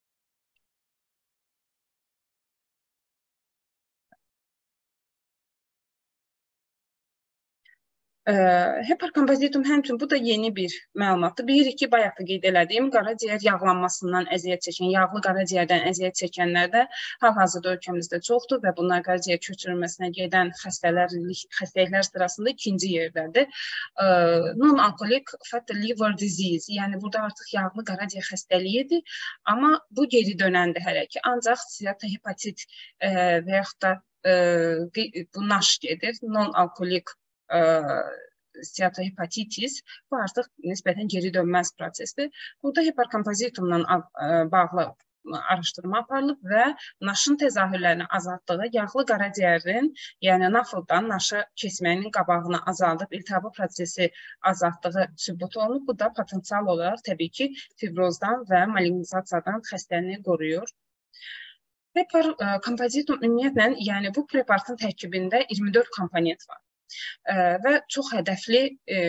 Heparkompozitum həmçinin bu da yeni bir məlumatdır. Bilirik ki, bayaq da qeyd elədiyim qaraciyər yağlanmasından əziyyət çəkən, yağlı qaraciyərdən əziyyət çəkənlər də hal-hazırda ölkəmizdə çoxdur və bunlar qaraciyər köçürülməsinə gedən xəstəliklər sırasında ikinci yerdədir. Non-alkolik fatty liver disease, yəni burada artıq yağlı qaraciyər xəstəliyidir, amma bu geri dönəndir hələ ki. Ancaq steatohepatit və yaxud da bu naş gedir, non-alkolik steatohepatitis, bu artıq nisbətən geri dönməz prosesdir. Burada heparkompozitumla bağlı araşdırma aparılıb və naşın təzahürlərini azaltdığı yağlı qaraciyərin, yəni nafıldan naşı keçməyinin qabağını azaldıb, iltihabı prosesi azaltdığı sübut olunub. Bu da potensial olaraq təbii ki, fibrozdan və malignizasiyadan xəstəni qoruyur. Hepar kompozitum ümumiyyətlə, yəni bu preparatın tərkibində 24 komponent var və çox hədəfli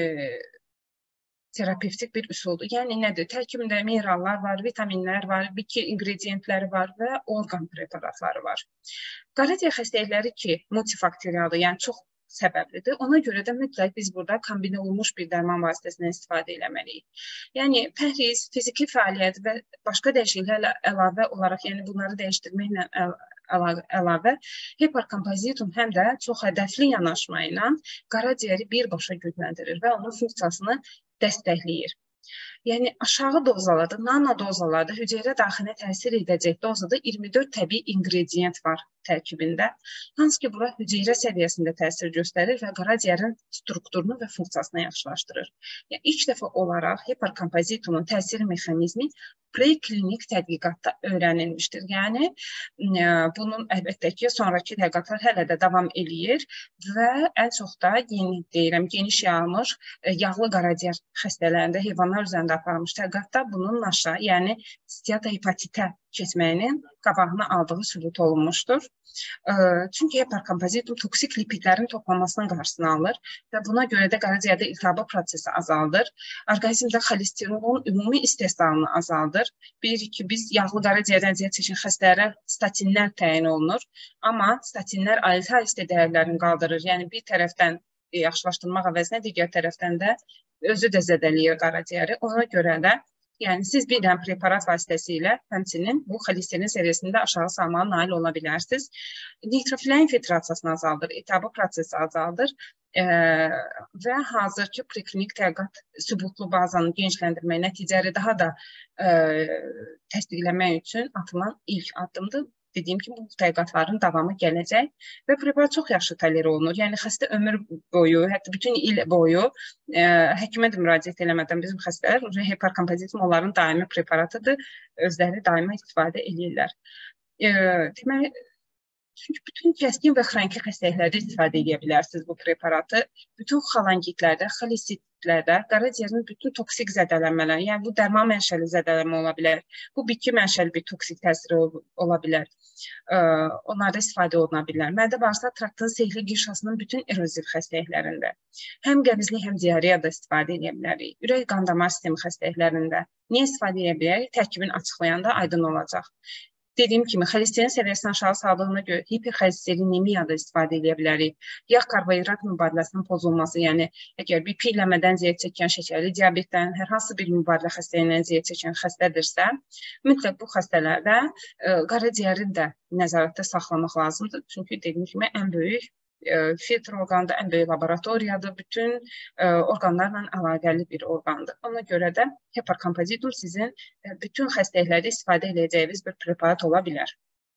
terapevtik bir üsuldur. Yəni nədir? Tərkibində minerallar var, vitaminlər var, bitki ingrediyentləri var və orqan preparatları var. Qaraciyər xəstəlikləri ki, multifaktorialdır, yəni çox səbəblidir. Ona görə də mütləq biz burada kombinə olunmuş bir dərman vasitəsindən istifadə etməliyik. Yəni pəhriz, fiziki fəaliyyət və başqa dəyişikliklərlə əlavə olaraq, yəni bunları dəyişdirməklə əlavə hiperkompozitum həm də çox hədəfli yanaşma ilə qaraciyəri birbaşa gücləndirir və onun funksiyasını dəstəkləyir. Yəni aşağı dozalarda, nano dozalarda hüceyrə daxilinə təsir edəcək dozada 24 təbii ingrediyent var tərkibində. Hansı ki, bura hüceyrə səviyyəsində təsir göstərir və qaraciyərin strukturunu və funksiyasını yaxşılaşdırır. Yəni, ilk dəfə olaraq hiperkompozitumun təsir mexanizmi preklinik tədqiqatda öyrənilmişdir. Yəni, bunun əlbəttə ki, sonraki tədqiqatlar hələ də davam eləyir və ən çox da geniş yayılmış yağlı qaraciyər xəstələrində heyvanlar üzərində aparılmış tədqiqatda bunun naşa, yəni steatohepatitə keçməyinin qabağını aldığı sübut olunmuşdur. Çünki hiperkompozitum toksik lipidlərin toplanmasının qarşısını alır və buna görə də qaraciyərdə iltihabı prosesi azaldır. Orqanizmdə xolesterinolun ümumi istehsalını azaldır. Bilirik ki, biz yağlı qaraciyərdən əziyyət çəkən xəstələrə statinlər təyin olunur. Amma statinlər ahistə dəyərlərini qaldırır. Yəni bir tərəfdən yaxşılaşdırmaq əvəzinə digər tərəfdən də özü də zədələyir qaraciyəri. Ona görə də yəni siz bir dənə preparat vasitəsilə həmçinin bu xolesterin səviyyəsində aşağı salmağa nail ola bilərsiniz. Nitrofilin filtrasiyasını azaldır, iltihabı prosesi azaldır və hazırki preklinik tədqiqat sübutlu bazanın genişləndirmək nəticələri daha da təsdiqləmək üçün atılan ilk addımdır. Dediyim kimi, bu tədqiqatların davamı gələcək və preparat çox yaxşı tolere olunur. Yəni, xəstə ömür boyu, hətta bütün il boyu həkimə də müraciət eləmədən bizim xəstələr hiperkompozitum onların daimi preparatıdır, özləri daima istifadə edirlər. Deməli, çünki bütün kəskin və xroniki xəstəliklərdə istifadə edə bilərsiniz bu preparatı. Bütün xolangitlərdə, xolestitlərdə, qaraciyərin bütün toksik zədələnmələri, yəni bu dərman mənşəli zədələnmə ola bilər, bu bitki mənşəli bir toksik təsiri ola bilər. Onlarda istifadə oluna bilər. Mədə-bağırsaq traktının sehri qirşasının bütün eroziv xəstəliklərində, həm qəbizlik, həm diareyada istifadə edə bilərik. Ürək-qan damar sistemi xəstəliklərində niyə istifadə edə bilərik? Tərkibini açıqlayanda aydın olacaq. Dediyim kimi, xolesterin səviyyəsini aşağı saldığına görə hiperxolesterinемiyada istifadə edə bilərik. Yağ karbohidrat mübadiləsinin pozulması, yəni əgər bir piyləmədən əziyyət çəkən, şəkərli diabetdən, hər hansı bir mübadilə xəstəliyindən əziyyət çəkən xəstədirsə, mütləq bu xəstələrdə qaraciyəri də nəzarətdə saxlamaq lazımdır. Çünki dediyim kimi, ən böyük filtr orqandır, ən böyük laboratoriyadır, bütün orqanlarla əlaqəli bir orqandır. Ona görə də hiperkompozitum sizin bütün xəstəliklərdə istifadə edəcəyiniz bir preparat ola bilər.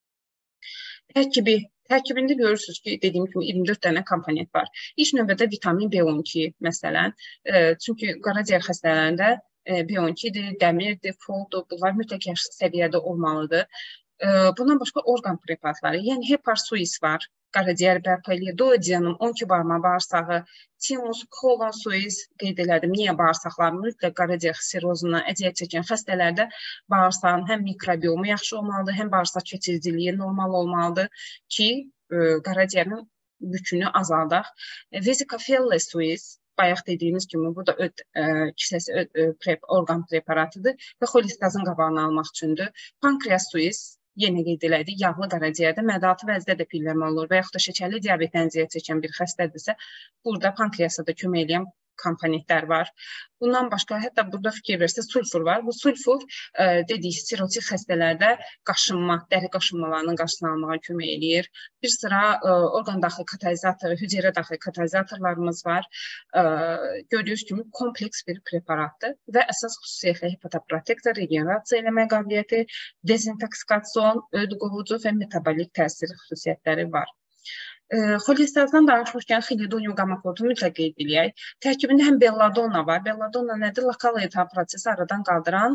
Tərkibində görürsünüz ki, dediyim kimi 24 dənə komponent var. İlk növbədə vitamin B12 məsələn, çünki qaraciyər xəstələrində B12-dir, dəmirdir, foldur, bunlar mütləq yaşlı səviyyədə olmalıdır. Bundan başqa orqan preparatları, yəni Heparsuis var, qaraciyər bərpa eləyir, duodenum, 12 barmaq bağırsağı, timus, kolonsuis qeyd elədim. Niyə bağırsaqlar? Mütləq qaraciyər sirozundan əziyyət çəkən xəstələrdə bağırsağın həm mikrobiomu yaxşı olmalıdır, həm bağırsaq keçiriciliyi normal olmalıdır ki, qaraciyərin yükünü azaldaq. Vesicofil suis, bayaq dediyimiz kimi, bu da kisəsi orqan preparatıdır və xolestazın qabağını almaq üçündür. Pankreas suis, yenə qeyd elədik, yağlı qaraciyərdə mədalatı vəzdə də pilləmə olur və yaxud da şəkərli diabetdən əziyyət çəkən bir xəstədirsə, burada pankreasa da kömək edən komponentlər var. Bundan başqa, hətta burada fikir versək, sulfur var. Bu sulfur, dedik, sirotik xəstələrdə qaşınma, dəri qaşınmalarının qarşısını almağa kömək eləyir. Bir sıra orqan daxili katalizator, hüceyrə daxili katalizatorlarımız var. Gördüyünüz kimi kompleks bir preparatdır və əsas xüsusiyyətlə hepatoprotektor, regenerasiya eləmə qabiliyyəti, dezintoksifikasyon, ödü qovucu və metabolik təsir xüsusiyyətləri var. Xolestazdan danışmışkən xilidonium qammafotu mütləq qeyd edək. Tərkibində həm belladonna var. Belladonna nədir? Lokal etar prosesi aradan qaldıran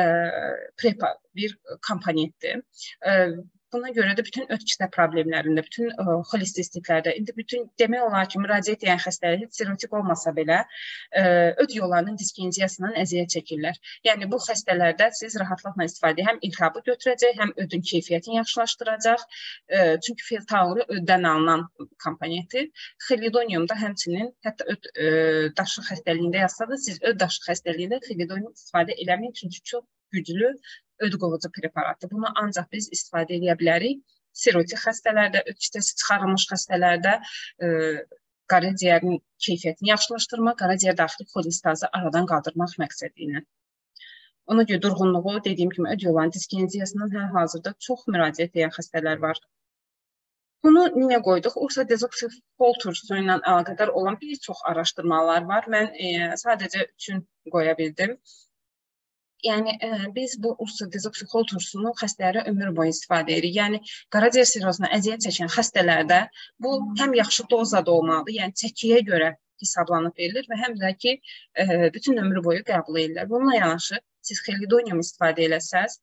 bir komponentdir. Buna görə də bütün öd kitle problemlərində, bütün xolesistiklərdə, indi bütün demək olar ki, müraciət edən xəstələr heç sirotik olmasa belə öd yollarının diskenziyasından əziyyət çəkirlər. Yəni bu xəstələrdə siz rahatlıqla istifadə həm iltihabı götürəcək, həm ödün keyfiyyətini yaxşılaşdıracaq. Çünki filtauru öddən alınan komponentdir. Xilidonium da həmçinin, hətta öd daşı xəstəliyində yazsa da siz öd daşı xəstəliyində xilidonium istifadə eləməyin, çünki çox güclü öd qovucu preparatdır. Bunu ancaq biz istifadə edə bilərik. Sirotik xəstələrdə, öd kütləsi çıxarılmış xəstələrdə qaraciyərin keyfiyyətini yaxşılaşdırmaq, qaraciyər daxili xolestazı aradan qaldırmaq məqsədi ilə. Ona görə durğunluğu, dediyim kimi, öd yollarının diskenziyasından hal-hazırda çox müraciət edən xəstələr var. Bunu niyə qoyduq? Ursa dezoksifol turşusu ilə əlaqədar olan bir çox araşdırmalar var. Mən sadəcə üçün qoya bildim. Yəni, biz bu ursa dezoksifol turşusunu xəstələrə ömür boyu istifadə edirik. Yəni, qaraciyər sirrozuna əziyyət çəkən xəstələrdə bu həm yaxşı dozada olmalıdır, yəni çəkiyə görə hesablanıb verilir və həm də ki, bütün ömür boyu qəbul edirlər. Bununla yanaşı, siz xilidonium istifadə eləsəz,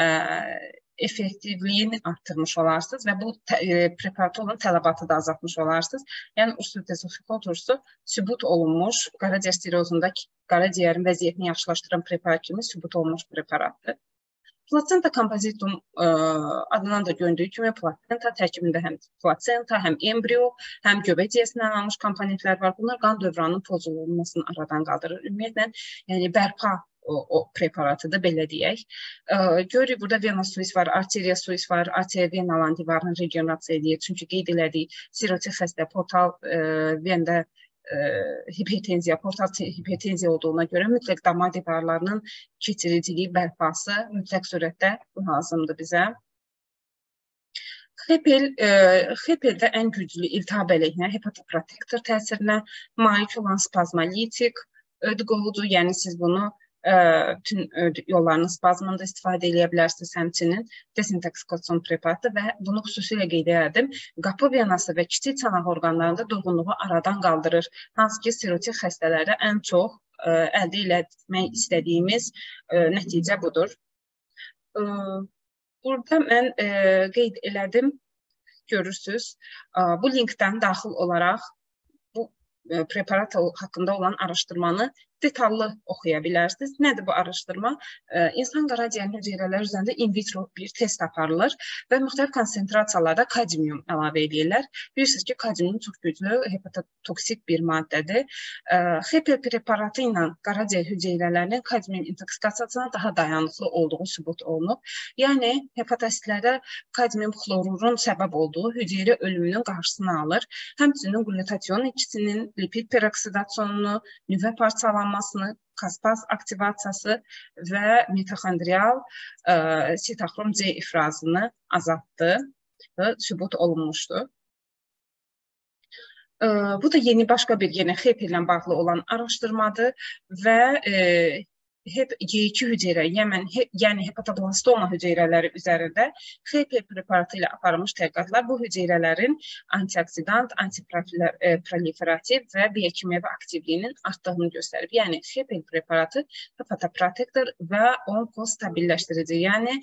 effektivliyini arttırmış olarsınız və bu preparatı olan tələbatı da azaltmış olarsınız. Yəni, ursa dezoksifol turşusu sübut olunmuş, qaraciyər sirrozunda qaraciyərin vəziyyətini yaxşılaşdıran preparat kimi sübut olunmuş preparatdır. Plasenta kompozitum adından da göründüyü kimi plasenta tərkibində həm plasenta, həm embrio, həm göbək ciyəsindən alınmış komponentlər var. Bunlar qan dövranının pozulmasını aradan qaldırır. Ümumiyyətlə, yəni bərpa o preparatı da belə deyək. Görürük, burada vena suis var, arteriya suis var, arteriya venalan divarını regenerasiya edir. Çünki qeyd elədik, sirotik xəstə portal vendə hipertenziya, portal hipertenziya olduğuna görə mütləq damar divarlarının keçiriciliyi, bərpası mütləq surətdə lazımdır bizə. Xepeldə ən güclü iltihab əleyhinə hepatoprotektor təsirinə malik olan spazmolitik öd qovucu, yəni siz bunu bütün yollarının spazmında istifadə edə bilərsiniz, həmçinin desintoksifikasyon preparatı və bunu xüsusilə qeyd edim. Qapı venası və kiçik çanaq orqanlarında durğunluğu aradan qaldırır. Hansı ki, sirotik xəstələrdə ən çox əldə etmək istədiyimiz nəticə budur. Burada mən qeyd elədim, görürsünüz, bu linkdən daxil olaraq bu preparat haqqında olan araşdırmanı detallı oxuya bilərsiniz. Nədir bu araşdırma? İnsan qaraciyər hüceyrələri üzərində in vitro bir test aparılır və müxtəlif konsentrasiyalarda kadmium əlavə edirlər. Bilirsiniz ki, kadmium çox güclü hepatotoksik bir maddədir. Xepel preparatı ilə qaraciyər hüceyrələrinin kadmium intoksikasiyasına daha dayanıqlı olduğu sübut olunub. Yəni, hepatositlərdə kadmium xlorurun səbəb olduğu hüceyrə ölümünün qarşısını alır. Həmçinin glutatyon ikisinin lipid peroksidasyonunu, nüvə parçalanmasını, kaspaz aktivasiyası və mitoxondrial sitoxrom C ifrazını azaltdı və sübut olunmuşdur. Bu da başqa bir xepellə bağlı olan araşdırmadır və G2 hüceyrə, yəni hepatoblastoma hüceyrələri üzərində xepel preparatı ilə aparılmış tədqiqatlar bu hüceyrələrin antioksidant, antiproliferativ və biokimyəvi aktivliyinin artdığını göstərib. Yəni, xepel preparatı hepatoprotektor və onkostabilləşdirici, yəni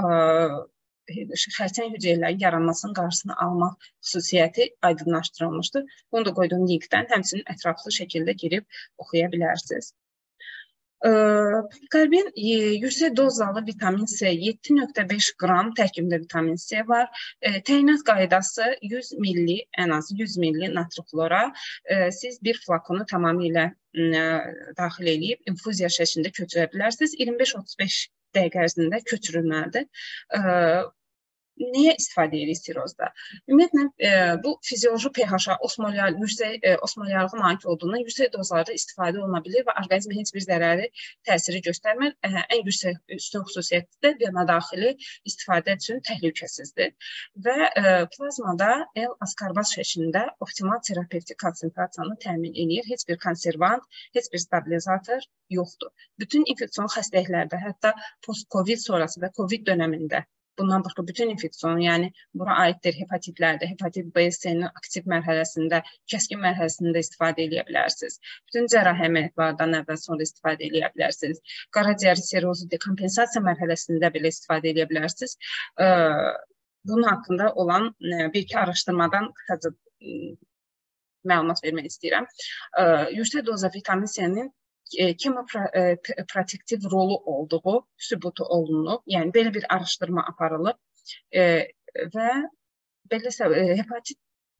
xərçəng hüceyrələrin yaranmasının qarşısını almaq xüsusiyyəti aydınlaşdırılmışdır. Bunu da qoyduğum linkdən həmçinin ətraflı şəkildə girib oxuya bilərsiniz. Polikarbin yüksək dozalı vitamin C, 7,5 qram tərkibində vitamin C var. Təyinat qaydası 100 milli, ən az 100 milli natriflora siz bir flakonu tamamilə daxil edib infuziya şəklində köçürə bilərsiniz. 25-35 dəqiqə ərzində köçürülməlidir. Niyə istifadə edirik sirozda? Ümumiyyətlə, bu fizioloji pH-a, yüksək osmolyarlığa malik olduğundan yüksək dozlarda istifadə oluna bilir və orqanizmə heç bir zərəri təsiri göstərmir. Ən yüksək üstün xüsusiyyəti də vena daxili istifadə üçün təhlükəsizdir. Və plazmada L-askarbaz şəklində optimal terapevtik konsentrasiyanı təmin edir. Heç bir konservant, heç bir stabilizator yoxdur. Bütün infeksion xəstəliklərdə, hətta post-Covid sonrası və Covid dönəmində bundan başqa bütün infeksion, yəni bura aiddir hepatitlərdə, hepatit B, C-nin aktiv mərhələsində, kəskin mərhələsində istifadə edə bilərsiniz. Bütün cərrahi əməliyyatlardan əvvəl sonra istifadə edə bilərsiniz. Qaraciyər sirozu dekompensasiya mərhələsində belə istifadə edə bilərsiniz. Bunun haqqında olan bir-iki araşdırmadan məlumat vermək istəyirəm. Yüksək doza vitamin C-nin kemoprotektiv rolu olduğu sübut olunub. Yəni, belə bir araşdırma aparılıb və belə hepatit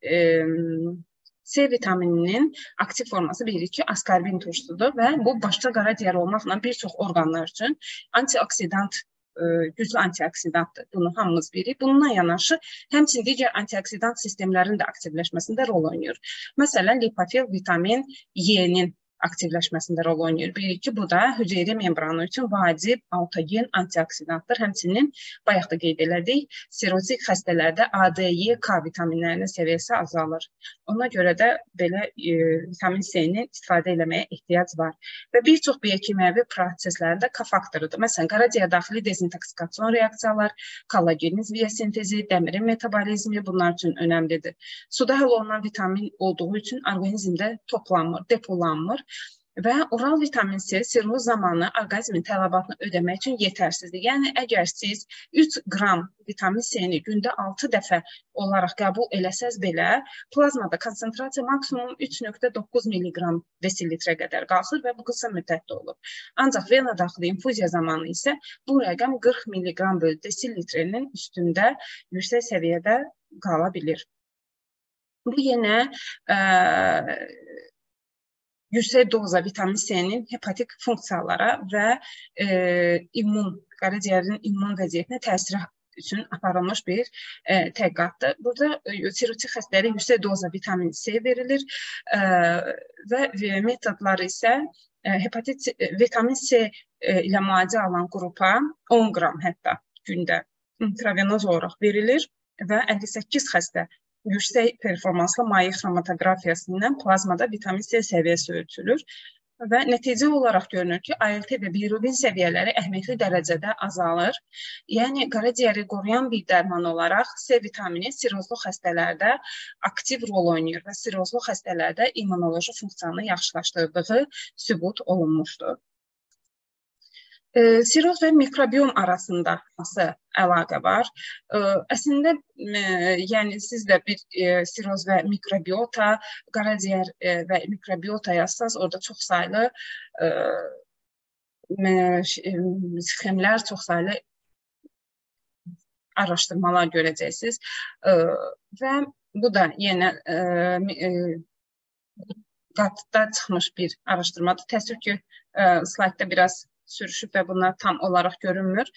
C vitamininin aktiv forması bilir ki, askorbin turşusudur və bu başqa qaraciyər olmaqla bir çox orqanlar üçün antioksidant, güclü antioksidantdır. Bunu hamımız bilirik. Bununla yanaşı, həmçinin digər antioksidant sistemlərin də aktivləşməsində rol oynayır. Məsələn, lipofil vitamin Y-nin aktivləşməsində rol oynayır. Bilir ki, bu da hüceyrə membranı üçün vacib autogen antioksidantdır. Həmçinin bayaq da qeyd elədik, sirotik xəstələrdə A, D, E, K vitaminlərinin səviyyəsi azalır. Ona görə də belə vitamin C-ni istifadə eləməyə ehtiyac var. Və bir çox biokimyəvi proseslərdə K faktorudur. Məsələn, qaraciyər daxili dezintoksiksiyon reaksiyalar, kollagenin biosintezi, dəmirin metabolizmi bunlar üçün önəmlidir. Suda həll olunan vitamin olduğu üçün orqanizmdə toplanmır, depolanmır. Və oral vitamin C siroz zamanı orqanizmin tələbatını ödəmək üçün yetərsizdir. Yəni, əgər siz 3 qram vitamin C-ni gündə 6 dəfə olaraq qəbul eləsəz belə, plazmada konsentrasiya maksimum 3,9 mg desilitrə qədər qalxır və bu qısa müddətdə olur. Ancaq vena daxili infuziya zamanı isə bu rəqəm 40 mg bölü desilitrenin üstündə yüksək səviyyədə qala bilir. Bu yenə yüksək doza vitamin C-nin hepatik funksiyalara və qaraciyərin immun vəziyyətinə təsiri üçün aparılmış bir tədqiqatdır. Burada sirotik xəstələrə yüksək doza vitamin C verilir və metodları isə hepatit vitamin C ilə müalicə alan qrupa 10 qram hətta gündə intravenoz olaraq verilir və 58 xəstə yüksək performanslı maye xromatografiyası ilə plazmada vitamin C səviyyəsi ölçülür və nəticə olaraq görünür ki, ALT və bilirubin səviyyələri əhəmiyyətli dərəcədə azalır. Yəni, qaraciyəri qoruyan bir dərman olaraq C vitamini sirozlu xəstələrdə aktiv rol oynayır və sirozlu xəstələrdə immunoloji funksiyanı yaxşılaşdırdığı sübut olunmuşdur. Siroz və mikrobiom arasında hansı əlaqə var? Əslində, yəni siz də bir siroz və mikrobiota, qaraciyər və mikrobiota yazsanız, orada çox saylı sxemlər, çox saylı araşdırmalar görəcəksiniz. Və bu da yenə qatda çıxmış bir araşdırmadır. Təəssüf ki, slaydda biraz sürüşüb və bunlar tam olaraq görünmür.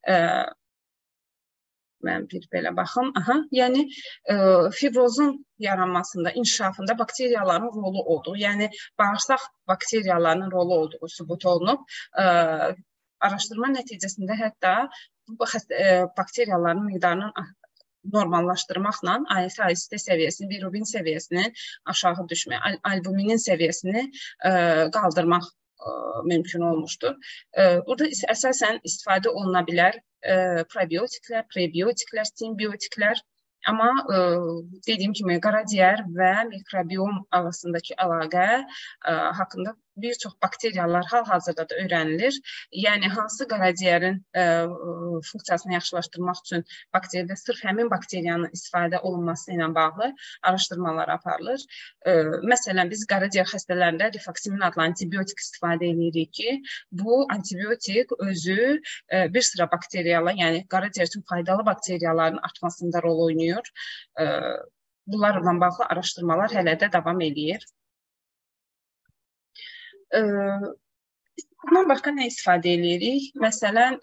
Mən bir belə baxım. Yəni, fibrozun yaranmasında, inkişafında bakteriyaların rolu olduğu, yəni bağırsaq bakteriyalarının rolu olduğu sübut olunub. Araşdırma nəticəsində hətta bakteriyaların miqdarının normallaşdırmaqla ALT səviyyəsini, bilirubin səviyyəsinin aşağı düşməyə, albuminin səviyyəsini qaldırmaq mümkün olmuşdur. Burada əsasən istifadə oluna bilər probiotiklər, prebiotiklər, simbiotiklər. Amma dediyim kimi, qaraciyər və mikrobiom arasındakı əlaqə haqqında bir çox bakteriyalar hal-hazırda da öyrənilir. Yəni, hansı qaraciyərin funksiyasını yaxşılaşdırmaq üçün bakteriyada sırf həmin bakteriyanın istifadə olunması ilə bağlı araşdırmalar aparılır. Məsələn, biz qaraciyər xəstələrində rifaksimin adlı antibiotik istifadə edirik ki, bu antibiotik özü bir sıra bakteriyalar, yəni qaraciyər üçün faydalı bakteriyaların artmasında rol oynayır. Bunlarla bağlı araşdırmalar hələ də davam edir. Bundan başqa nə istifadə edirik? Məsələn,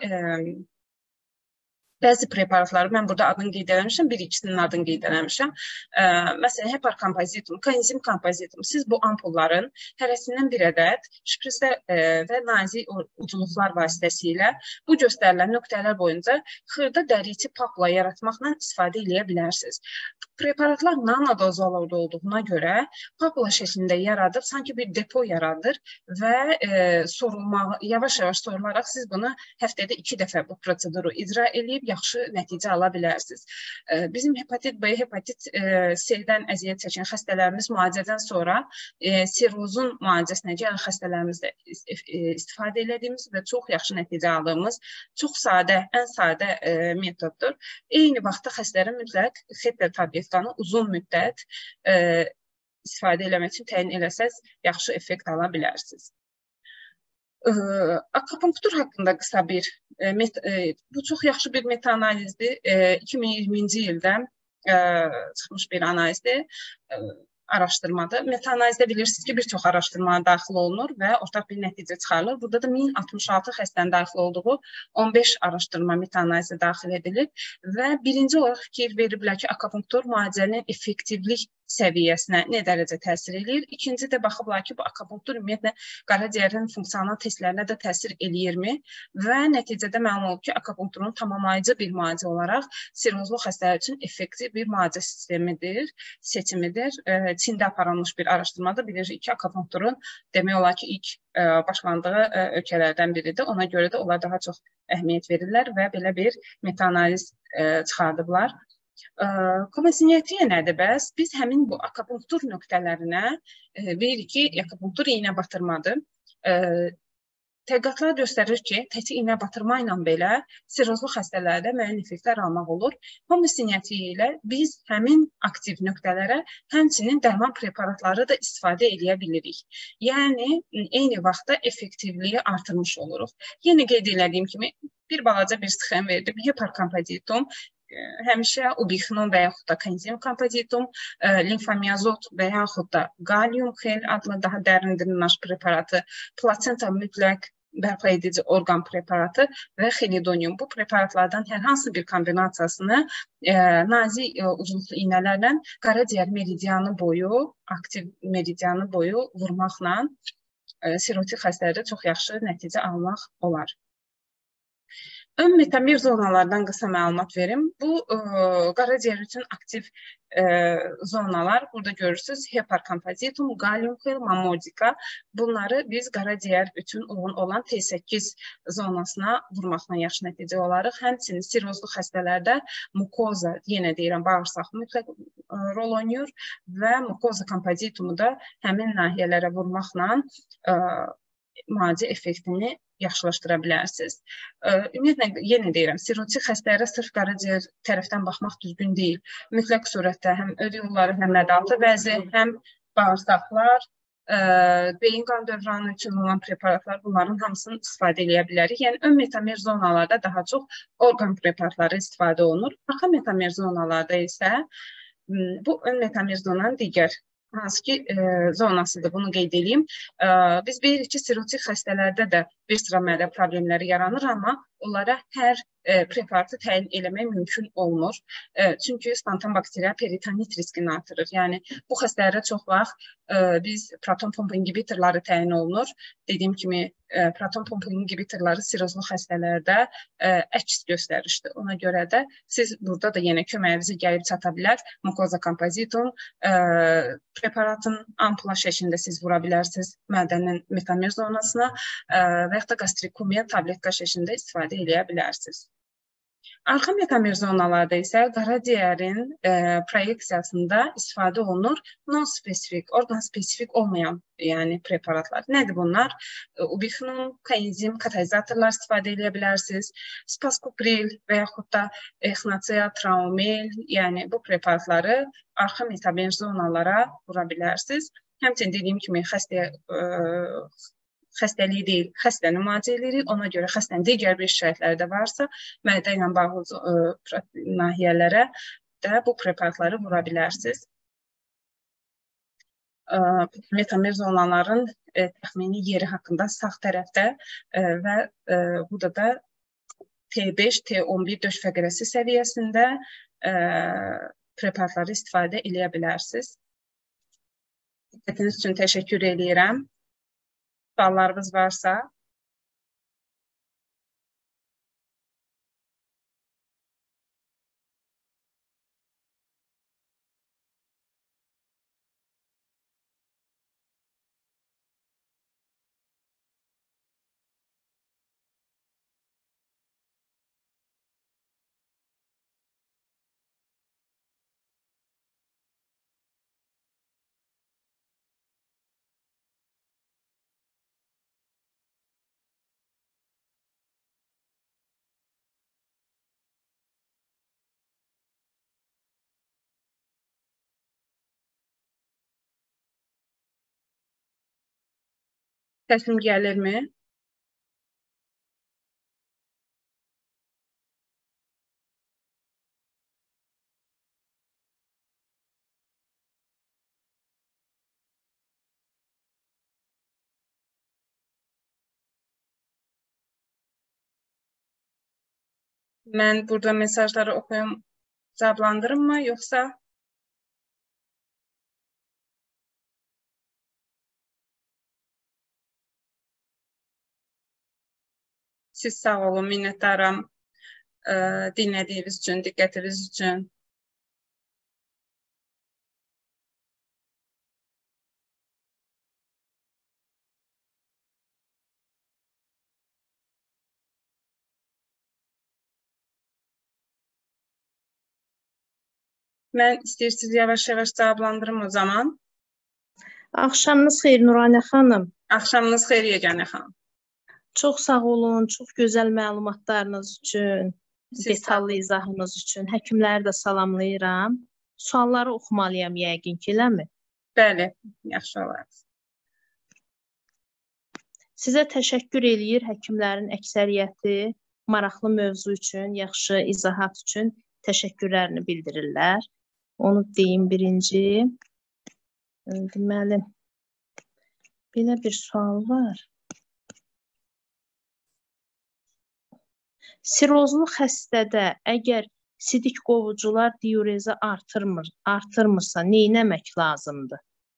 bəzi preparatları, mən burada adını qeyd eləmişəm, bir-ikisinin adını qeyd eləmişəm. Məsələn, heparkompozitum, koenzim kompozitum. Siz bu ampulların hərəsindən bir ədəd şprisdə və nazik ucluqlar vasitəsilə bu göstərilən nöqtələr boyunca xırda dəri içi papula yaratmaqla istifadə edə bilərsiniz. Preparatlar nanodozallarda olduğuna görə papula şəklində yaradıb, sanki bir depo yaradır və yavaş-yavaş sorularaq siz bunu həftədə 2 dəfə bu proseduru icra edib, yaxşı nəticə ala bilərsiniz. Bizim hepatit B, hepatit C-dən əziyyət çəkən xəstələrimiz müalicədən sonra sirozun müalicəsinə gələn xəstələrimizdə istifadə etdiyimiz və çox yaxşı nəticə aldığımız çox sadə, ən sadə metoddur. Eyni vaxtda xəstələrin mütləq xetter tabletkanı uzun müddət istifadə eləmək üçün təyin eləsəz, yaxşı effekt ala bilərsiniz. Akupunktur haqqında qısa bir, bu çox yaxşı bir meta-analizdir. 2020-ci ildə çıxmış bir analizdir, araşdırmadır. Meta-analizdə bilirsiniz ki, bir çox araşdırmalar daxil olunur və ortaq bir nəticə çıxarılır. Burada da 1066 xəstənin daxil olduğu 15 araşdırma meta-analizə daxil edilir və birinci olaraq fikir veriblər ki, akupunktur müalicənin effektivlik səviyyəsinə nə dərəcə təsir eləyir. İkinci də baxıblar ki, bu akupunktur ümumiyyətlə qaraciyərin funksional testlərinə də təsir eləyirmi və nəticədə məlum olub ki, akupunkturun tamamlayıcı bir müalicə olaraq sirozlu xəstələr üçün effektiv bir müalicə sistemidir, seçimidir. Çində aparılmış bir araşdırmada bilirik ki, akupunkturun demək olar ki, ilk başlandığı ölkələrdən biridir. Ona görə də onlar daha çox əhəmiyyət verirlər və belə bir meta-analiz çıxardıblar. Komasinetriya nədir bəs? Biz həmin bu akupunktur nöqtələrinə bilirik ki, akupunktur iynə batırmadır. Tədqiqatlar göstərir ki, təkcə iynə batırma ilə belə sirozlu xəstələrdə müəyyən effektlər almaq olur. Komasinetriya ilə biz həmin aktiv nöqtələrə həmçinin dərman preparatları da istifadə edə bilirik. Yəni, eyni vaxtda effektivliyi artırmış oluruq. Yenə qeyd etdiyim kimi, bir balaca bir sxem verdim. Hiperkompozitum, həmişə ubixnon və yaxud da koenzim kompozitum, limfomiyazot və yaxud da gallium xel adlı daha dərindirilmiş preparatı, plasenta mütləq bərpa edici orqan preparatı və xelidonium. Bu preparatlardan hər hansı bir kombinasiyasını nazik uzunluqlu iynələrlə qaraciyər meridianı boyu, aktiv meridianı boyu vurmaqla sirotik xəstələrdə çox yaxşı nəticə almaq olar. Ön metamer zonalardan qısa məlumat verim. Bu, qaraciyər üçün aktiv zonalar. Burada görürsünüz, hiperkompozitum, gallium xel, mammodika. Bunları biz qaraciyər üçün uyğun olan T8 zonasına vurmaqla yaxşı nəticə olarıq. Həmçinin sirozlu xəstələrdə mukoza, yenə deyirəm, bağırsaq mütləq rol oynayır və mukoza kompozitumu da həmin nahiyələrə vurmaqla müalicə effektini yaxşılaşdıra bilərsiniz. Ümumiyyətlə, yenə deyirəm, sirotik xəstələrə sırf qaraciyər tərəfdən baxmaq düzgün deyil. Mütləq surətdə həm öd yolları, həm mədaltı vəzi, həm bağırsaqlar, beyin qan dövranı üçün olan preparatlar, bunların hamısını istifadə edə bilərik. Yəni, ön metamer zonalarda daha çox orqan preparatları istifadə olunur. Arxa metamer zonalarda isə bu ön metamer zonanın digər hansı ki, zonasıdır, bunu qeyd edeyim. Biz bilirik ki, sirotik xəstələrdə də bir sıra mədə problemləri yaranır, amma onlara hər preparatı təyin eləmək mümkün olmur. Çünki spontan bakteriya peritonit riskini artırır. Yəni, bu xəstələrə çox vaxt biz proton pompa inhibitorları təyin olunur. Dediyim kimi, proton pompa inhibitorları sirozlu xəstələrdə əks göstərişdir. Ona görə də siz burada da yenə köməyinizə gəlib çata bilər. Mukoza kompozitum preparatın ampula şəklində siz vura bilərsiniz mədənin metamer zonasına və yaxud da qastrikumiya tabletka şəklində istifadə edə bilərsiniz. Arxa metamer zonalarda isə qaraciyərin proyeksiyasında istifadə olunur non-spesifik, orqan-spesifik olmayan preparatlar. Nədir bunlar? Ubixnon, koenzim, katalizatorlar istifadə edə bilərsiniz. Spaskopril və yaxud da exnacea, traumel, yəni bu preparatları arxa metamer zonalara vura bilərsiniz. Həmçinin dediyim kimi xəstəliyi deyil, xəstəni müalicə edirik. Ona görə xəstənin digər bir şikayətləri də varsa, mədə ilə bağlı nahiyələrə də bu preparatları vura bilərsiniz. Metamer zonaların təxmini yeri haqqında sağ tərəfdə və burada da T5, T11 döş fəqərəsi səviyyəsində preparatları istifadə edə bilərsiniz. Diqqətiniz üçün təşəkkür edirəm. Suallarınız varsa Səsim gəlirmi? Mən burada mesajları oxuyum, cavablandırım mı, yoxsa? Siz sağ olun, minnətdaram dinlədiyiniz üçün, diqqətiniz üçün. Mən istəyirsiniz yavaş-yavaş cavablandırım o zaman. Axşamınız xeyir Nuraniyə xanım. Axşamınız xeyir Yeganə xanım. Çox sağ olun, çox gözəl məlumatlarınız üçün, detallı izahınız üçün. Həkimləri də salamlayıram. Sualları oxumalıyam yəqin ki, eləmi? Bəli, yaxşı olar. Sizə təşəkkür eləyir həkimlərin əksəriyyəti maraqlı mövzu üçün, yaxşı izahat üçün təşəkkürlərini bildirirlər. Onu deyim birinci. Deməli, belə bir sual var. Sirozlu xəstədə əgər sidik qovucular diurezi artırmırsa, neynəmək lazımdır?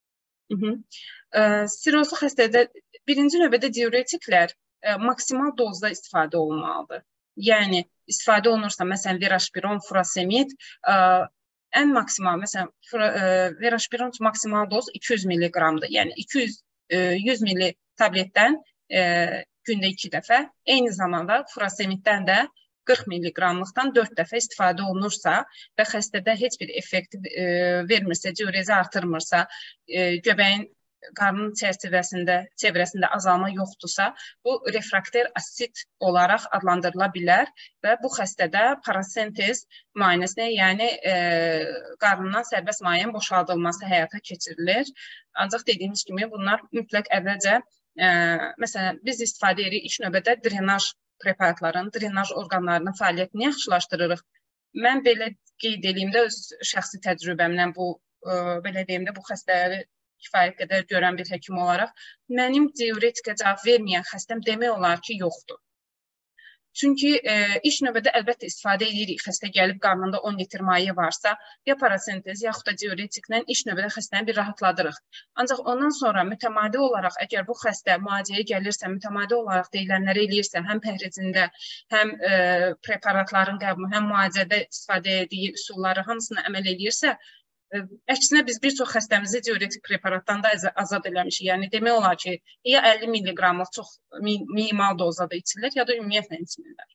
Sirozlu xəstədə birinci növbədə diuretiklər maksimal dozda istifadə olunmalıdır. Yəni, istifadə olunursa, məsələn, viraşpiron, furosemid, ən maksimal, məsələn, viraşpiron maksimal doz 200 mg-dır. Yəni, 100 ml tabletdən gündə 2 dəfə, eyni zamanda furosemiddən də 40 mg-lıqdan 4 dəfə istifadə olunursa və xəstədə heç bir effekt vermirsə, diurezi artırmırsa, göbəyin qarnın çevrəsində azalma yoxdursa, bu refrakter asit olaraq adlandırıla bilər və bu xəstədə parasentez müayinəsinə, yəni qarnından sərbəst mayenin boşaldılması həyata keçirilir. Ancaq dediyimiz kimi bunlar mütləq əvvəlcə, məsələn, biz istifadə edirik ilk növbədə drenaj preparatların, drenaj orqanlarının fəaliyyətini yaxşılaşdırırıq. Mən belə qeyd edeyim də öz şəxsi təcrübəmdən belə deyim də bu xəstələri kifayət qədər görən bir həkim olaraq, mənim diuretikə cavab verməyən xəstəm demək olar ki, yoxdur. Çünki ilk növbədə əlbəttə istifadə edirik, xəstə gəlib qarnında 10 litr maye varsa, ya parasentez, yaxud da diuretiklə ilk növbədə xəstəni bir rahatladırıq. Ancaq ondan sonra mütəmadi olaraq, əgər bu xəstə müalicəyə gəlirsə, mütəmadi olaraq deyilənləri eləyirsə, həm pəhrizində, həm preparatların qəbulu, həm müalicədə istifadə etdiyi üsulları hamısına əməl eləyirsə, əksinə biz bir çox xəstəmizi diuretik preparatdan da azad eləmişik. Yəni demək olar ki, ya 50 mg-lıq çox minimal dozada içilir, ya da ümumiyyətlə içmirlər.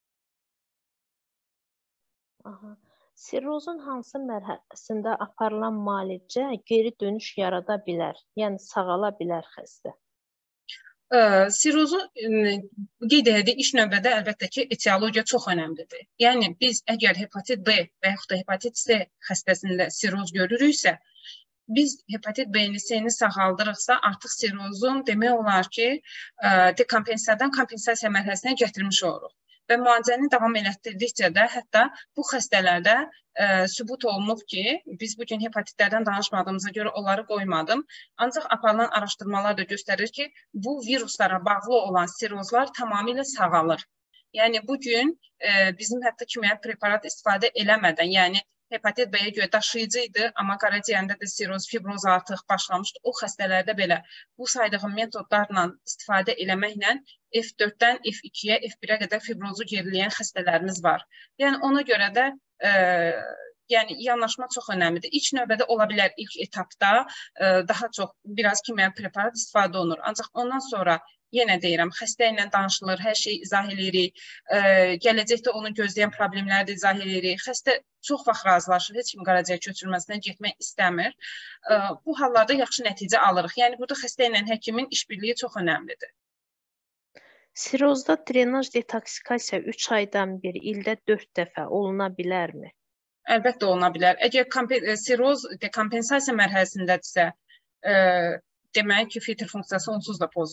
Sirozun hansı mərhələsində aparılan müalicə geri dönüş yarada bilər, yəni sağala bilər xəstə? Sirozu qeyd edirik, ilk növbədə əlbəttə ki, etiologiya çox önəmlidir. Yəni, biz əgər hepatit B və yaxud da hepatit C xəstəsində siroz görürüksə, biz hepatit B-ni, C-ni sağaldırıqsa, artıq sirozun demək olar ki, dekompensasiyadan kompensasiya mərhələsinə gətirmiş oluruq. Və müalicəni davam elətdirdikcə də hətta bu xəstələrdə sübut olunub ki, biz bugün hepatitlərdən danışmadığımıza görə onları qoymadım. Ancaq aparılan araşdırmalar da göstərir ki, bu viruslara bağlı olan sirozlar tamamilə sağalır. Yəni, bugün bizim hətta kimyəvi preparat istifadə eləmədən, yəni hepatit B-yə görə daşıyıcı idi, amma qaraciyərində də siroz, fibroz artıq başlamışdı. O xəstələrdə belə bu saydığım metodlarla istifadə eləməklə F4-dən F2-yə, F1-ə qədər fibrozu geriləyən xəstələrimiz var. Yəni, ona görə də yanaşma çox önəmlidir. İlk növbədə ola bilər ilk etapda daha çox biraz kimyəvi preparat istifadə olunur. Ancaq ondan sonra yenə deyirəm, xəstə ilə danışılır, hər şeyi izah edirik, gələcəkdə onu gözləyən problemləri də izah edirik. Xəstə çox vaxt razılaşır, heç kim qaraciyər köçürülməsinə getmək istəmir. Bu hallarda yaxşı nəticə alırıq. Yəni, burada xəstə ilə həkimin işbirliyi çox önəmlidir. Sirozda drenaj detoksikasiya 3 aydan bir, ildə 4 dəfə oluna bilərmi? Əlbəttə oluna bilər. Əgər siroz dekompensasiya mərhələsindədirsə, demək ki, filtr funksiyası onsuz da pozulub.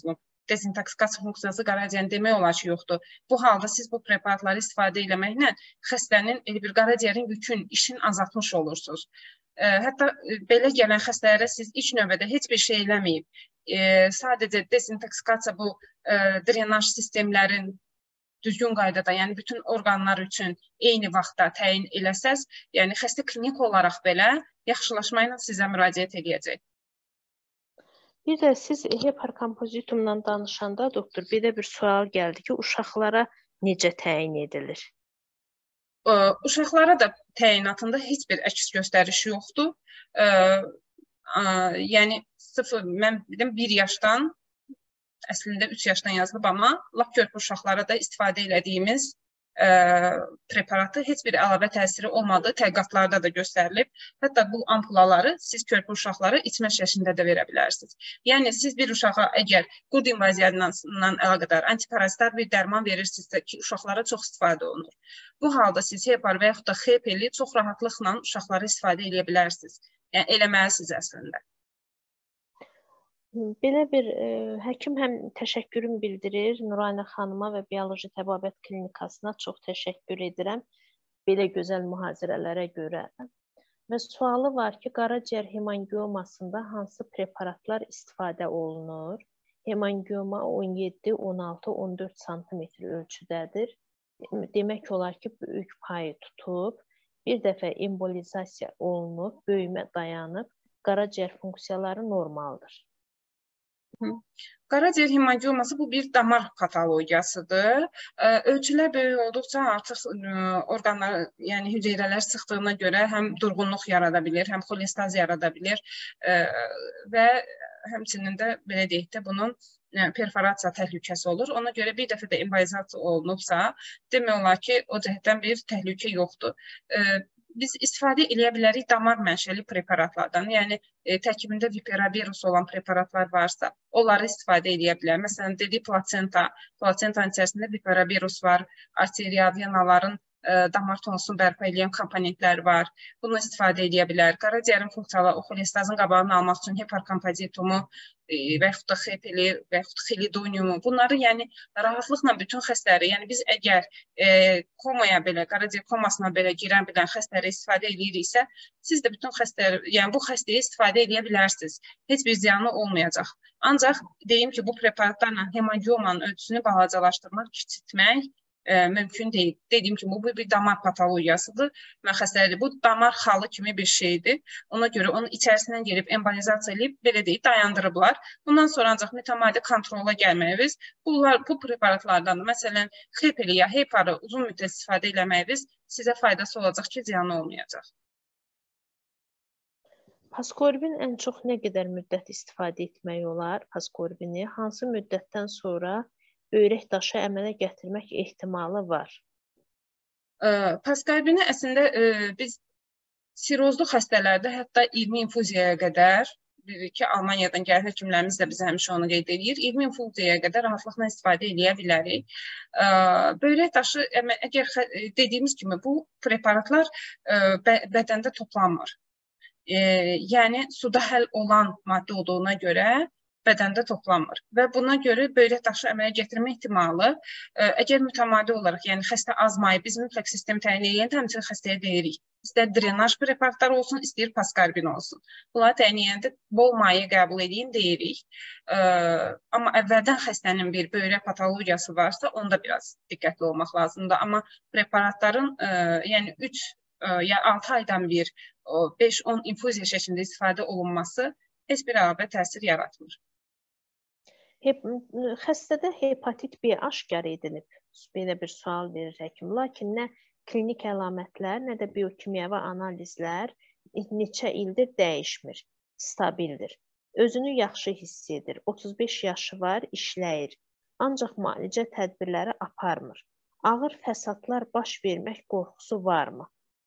dezintoksifikasiya funksiyası qaraciyərin demək olar ki, yoxdur. Bu halda siz bu preparatları istifadə etməklə xəstənin elə bir qaraciyərin yükün, işin azaltmış olursunuz. Hətta belə gələn xəstələrə siz ilk növbədə heç bir şey eləməyib, sadəcə dezintoksikasiya bu drenaj sistemlərin düzgün qaydada, yəni bütün orqanlar üçün eyni vaxtda təyin eləsəz, yəni xəstə klinik olaraq belə yaxşılaşma ilə sizə müraciət edəcək. Bir də siz hiperkompozitumla danışanda, doktor, bir də bir sual gəldi ki, uşaqlara necə təyin edilir? Uşaqlara da təyinatında heç bir əks göstəriş yoxdur. Yəni, mən bildim 1 yaşdan, əslində 3 yaşdan yazılıb, amma lap körpə uşaqlara da istifadə elədiyimiz preparatı heç bir əlavə təsiri olmadığı tədqiqatlarda da göstərilib. Hətta bu ampulaları siz körpə uşaqlara içmə şəklində də verə bilərsiniz. Yəni, siz bir uşağa əgər qurd invaziyasından əlaqədar antiparazitar bir dərman verirsinizsə ki, uşaqlara çox istifadə olunur. Bu halda siz hepar və yaxud da xepeli çox rahatlıqla uşaqlara istifadə edə bilərsiniz. Yəni, eləməlisiniz əslində. Belə bir həkim həm təşəkkürüm bildirir Nurayna xanıma və Bioloji Təbabət Klinikasına çox təşəkkür edirəm belə gözəl mühazirələrə görə. Və sualı var ki, qaraciyər hemangiomasında hansı preparatlar istifadə olunur? Hemangioma 17, 16, 14 sm ölçüdədir. Demək olar ki, böyük payı tutub, bir dəfə embolizasiya olunub, böyümə dayanıb, qaraciyər funksiyaları normaldır. Qaraciyər hemangioması bu bir damar patologiyasıdır. Ölçülər böyük olduqca artıq orqanlar, yəni hüceyrələr sıxdığına görə həm durğunluq yarada bilir, həm xolestaz yarada bilir və həmçinin də belə deyək də bunun perforasiya təhlükəsi olur. Ona görə bir dəfə də embolizasiya olunubsa, demək olar ki, o cəhətdən bir təhlükə yoxdur. Biz istifadə edə bilərik damar mənşəli preparatlardan, yəni tərkibində viperavirus olan preparatlar varsa, onları istifadə edə bilər. Məsələn, dedik plasentanın içərisində viperavirus var, arterial venaların damar tonusunu bərpa edən komponentlər var. Bunu istifadə edə bilər. Qaraciyərin funksiyalı xolestazın qabağını almaq üçün hiperkompozitumu və yaxud da xepeli və yaxud xilidoniumu. Bunları yəni rahatlıqla bütün xəstələri, yəni biz əgər komaya belə, qaraciyər komasına belə girən bilən xəstələri istifadə ediriksə, siz də bütün xəstələri, yəni bu xəstəyə istifadə edə bilərsiniz. Heç bir ziyanı olmayacaq. Ancaq deyim ki, bu preparatlarla hemangiomanın ölçüsünü balacalaşdırmaq, kiçiltmək mümkün deyil. Dediyim kimi, bu bir damar patologiyasıdır və xəstələri bu damar xalı kimi bir şeydir. Ona görə onun içərisindən gelib embolizasiya edib, belə deyib, dayandırıblar. Bundan sonra ancaq mütəmadi kontrola gəlməyiniz, bu preparatlardan, məsələn, xepeli ya heparı uzun müddət istifadə eləməyiniz sizə faydası olacaq ki, ziyanı olmayacaq. Paskorbin ən çox nə qədər müddət istifadə etmək olar? Paskorbini hansı müddətdən sonra böyrək daşı əmələ gətirmək ehtimalı var? Paskorbini əslində biz sirozlu xəstələrdə hətta 20 infuziyaya qədər, ki, Almaniyadan gələn həkimlərimiz də bizə həmişə onu qeyd edir, 20 infuziyaya qədər rahatlıqla istifadə edə bilərik. Böyrək daşı, əgər dediyimiz kimi, bu preparatlar bədəndə toplanmır. Yəni, suda həll olan maddə olduğuna görə bədəndə toplanmır və buna görə böyrək daşı əmələ gətirmə ehtimalı əgər mütəmadi olaraq, yəni xəstə azmayıb, biz mütləq sistemi təyin edəndə həmçinin xəstəyə deyirik. İstər drenaj preparatlar olsun, istəyir paskorbin olsun. Bunları təyin edəndə bol maye qəbul edin deyirik. Amma əvvəldən xəstənin bir böyrək patologiyası varsa, onda biraz diqqətli olmaq lazımdır. Amma preparatların yəni 3 ya 6 aydan bir 5-10 infuziya şəklində istifadə olunması heç bir əlavə təsir yaratmır. Xəstədə hepatit B aşkar edilib, belə bir sual verir həkim. Lakin nə klinik əlamətlər, nə də biokimyəvi analizlər neçə ildir dəyişmir, stabildir. Özünü yaxşı hiss edir, 35 yaşı var, işləyir. Ancaq müalicə tədbirləri aparmır. Ağır fəsadlar baş vermək qorxusu varmı?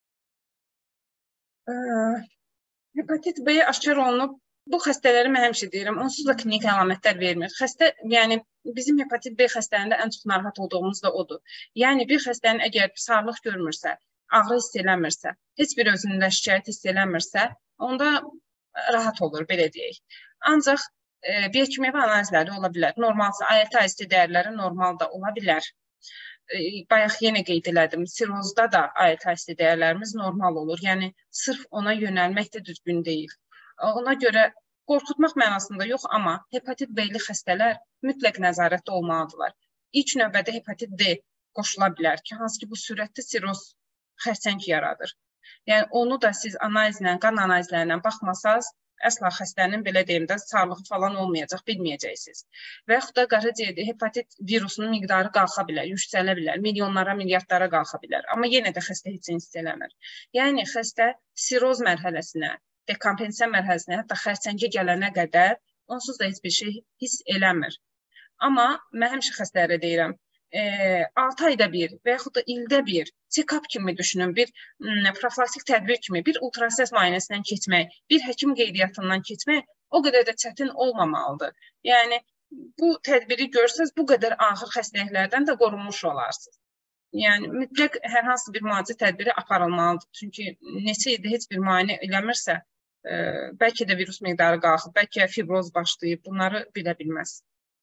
Hepatit B aşkar olunub. Bu xəstələri mən həmişə deyirəm, onsuz da klinik əlamətlər vermir. Xəstə, yəni bizim hepatit B xəstələrində ən çox narahat olduğumuz da odur. Yəni bir xəstənin əgər sağlıq görmürsə, ağrı hiss eləmirsə, heç bir özündə şikayət hiss eləmirsə, onda rahat olur, belə deyək. Ancaq biokimyəvi analizləri ola bilər. Normalsa ALT dəyərləri normal da ola bilər. Bayaq yenə qeyd elədim, sirozda da ALT dəyərlərimiz normal olur. Yəni sırf ona yönəlmək də düzgün deyil. Ona görə qorxutmaq mənasında yox, amma hepatit B-li xəstələr mütləq nəzarətdə olmalıdırlar. İlk növbədə hepatit D qoşula bilər ki, hansı ki bu sürətli siroz xərçəng yaradır. Yəni onu da siz analizlə, qan analizlərindən baxmasanız, əsla xəstənin belə deyim də sağlığı falan olmayacaq, bilməyəcəksiniz. Və yaxud da qaraciyərdə hepatit virusunun miqdarı qalxa bilər, yüksələ bilər, milyonlara, milyardlara qalxa bilər. Amma yenə də xəstə heç hiss eləmir. Yəni xəstə siroz mərhələsinə, dekompensiya mərhələsinə, hətta xərçəngə gələnə qədər onsuz da heç bir şey hiss eləmir. Amma mən həmişə xəstələrə deyirəm, 6 ayda bir və yaxud da ildə bir check-up kimi düşünün, bir profilaktik tədbir kimi, bir ultrasəs müayinəsindən keçmək, bir həkim qeydiyyatından keçmək o qədər də çətin olmamalıdır. Yəni, bu tədbiri görsəz, bu qədər ağır xəstəliklərdən də qorunmuş olarsınız. Yəni, mütləq hər hansı bir müalicə tədbiri aparılmalıdır. Çünki neçə ildə heç bir müayinə eləmirsə, bəlkə də virus miqdarı qalxıb, bəlkə fibroz başlayıb, bunları bilə bilməz.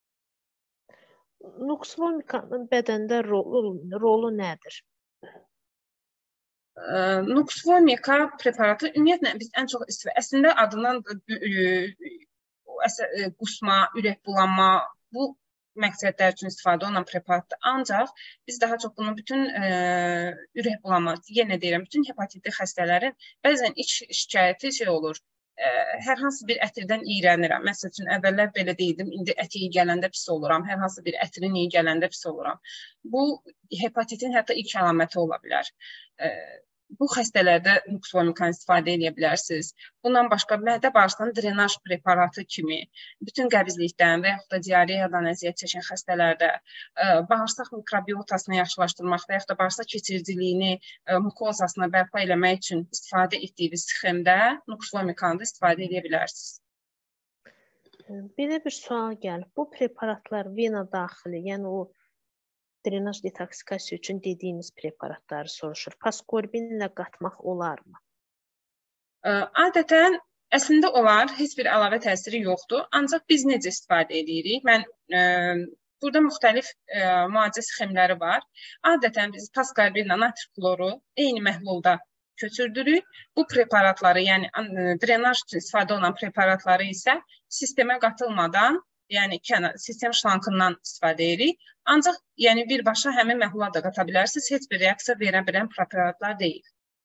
Nuksvomikanın bədəndə rolu nədir? Nuksvomika preparatı ümumiyyətlə biz ən çox istifadə, əslində adından qusma, ürək bulanma, bu məqsədlər üçün istifadə olunan preparatdır. Ancaq biz daha çox bunu bütün ürək bulanma, yenə deyirəm, bütün hepatitli xəstələrin bəzən iç şikayəti şey olur. Hər hansı bir ətirdən iyrənirəm. Məsəl üçün, əvvəllər belə deyildim, indi ət iyi gələndə pis oluram. Hər hansı bir ətirin iyi gələndə pis oluram. Bu, hepatitin hətta ilk əlaməti ola bilər. Bu xəstələrdə nuksvomikanı istifadə edə bilərsiniz. Bundan başqa, mədə-bağırsağın drenaj preparatı kimi bütün qəbizlikdən və yaxud da diareyadan əziyyət çəkən xəstələrdə bağırsaq mikrobiotasını yaxşılaşdırmaq və yaxud da bağırsaq keçiriciliyini, mukozasını bərpa eləmək üçün istifadə etdiyiniz sxemdə nuksvomikanı da istifadə edə bilərsiniz. Belə bir sual gəlir. Bu preparatlar vena daxili, yəni o drenaj detoksikasiya üçün dediyimiz preparatları soruşur. Paskorbinlə qatmaq olarmı? Adətən, əslində olar, heç bir əlavə təsiri yoxdur. Ancaq biz necə istifadə edirik? Burada müxtəlif müalicə sxemləri var. Adətən biz paskorbinlə natri kloru eyni məhlulda köçürdürük. Bu preparatları, yəni drenaj üçün istifadə olunan preparatları isə sistemə qatılmadan, yəni sistem şlankından istifadə edirik. Ancaq yəni birbaşa həmin məhlula da qata bilərsiniz. Heç bir reaksiya verə bilən preparatlar deyil.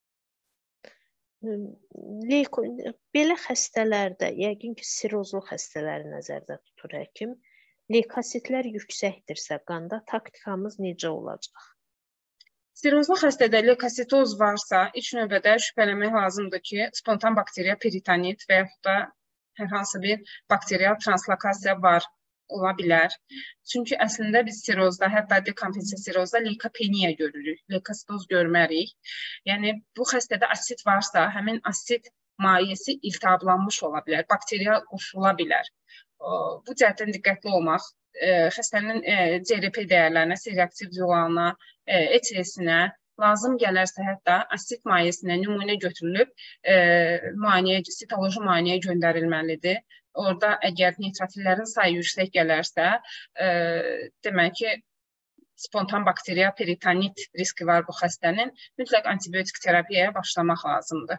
Belə xəstələrdə, yəqin ki, sirozlu xəstələri nəzərdə tutur həkim, leykositlər yüksəkdirsə qanda taktikamız necə olacaq? Sirozlu xəstədə leykositoz varsa, ilk növbədə şübhələnmək lazımdır ki, spontan bakteriya peritonit və yaxud da hər hansı bir bakterial translokasiya var, ola bilər. Çünki əslində biz sirozda, hətta dekompensiya sirozda leykopeniya görürük, leykositoz görmərik. Yəni, bu xəstədə asid varsa, həmin asid mayeəsi iltihablanmış ola bilər, bakteriya qoşula bilər. Bu cəhətdən diqqətli olmaq, xəstənin CRP dəyərlərinə, C-reaktiv zülalına, ETS-inə, lazım gələrsə hətta asid mayeəsinə nümunə götürülüb sitoloji müayinəyə göndərilməlidir. Orada əgər neytrofillərin sayı yüksək gələrsə, demək ki, spontan bakteriya peritonit riski var bu xəstənin. Mütləq antibiotik terapiyaya başlamaq lazımdır.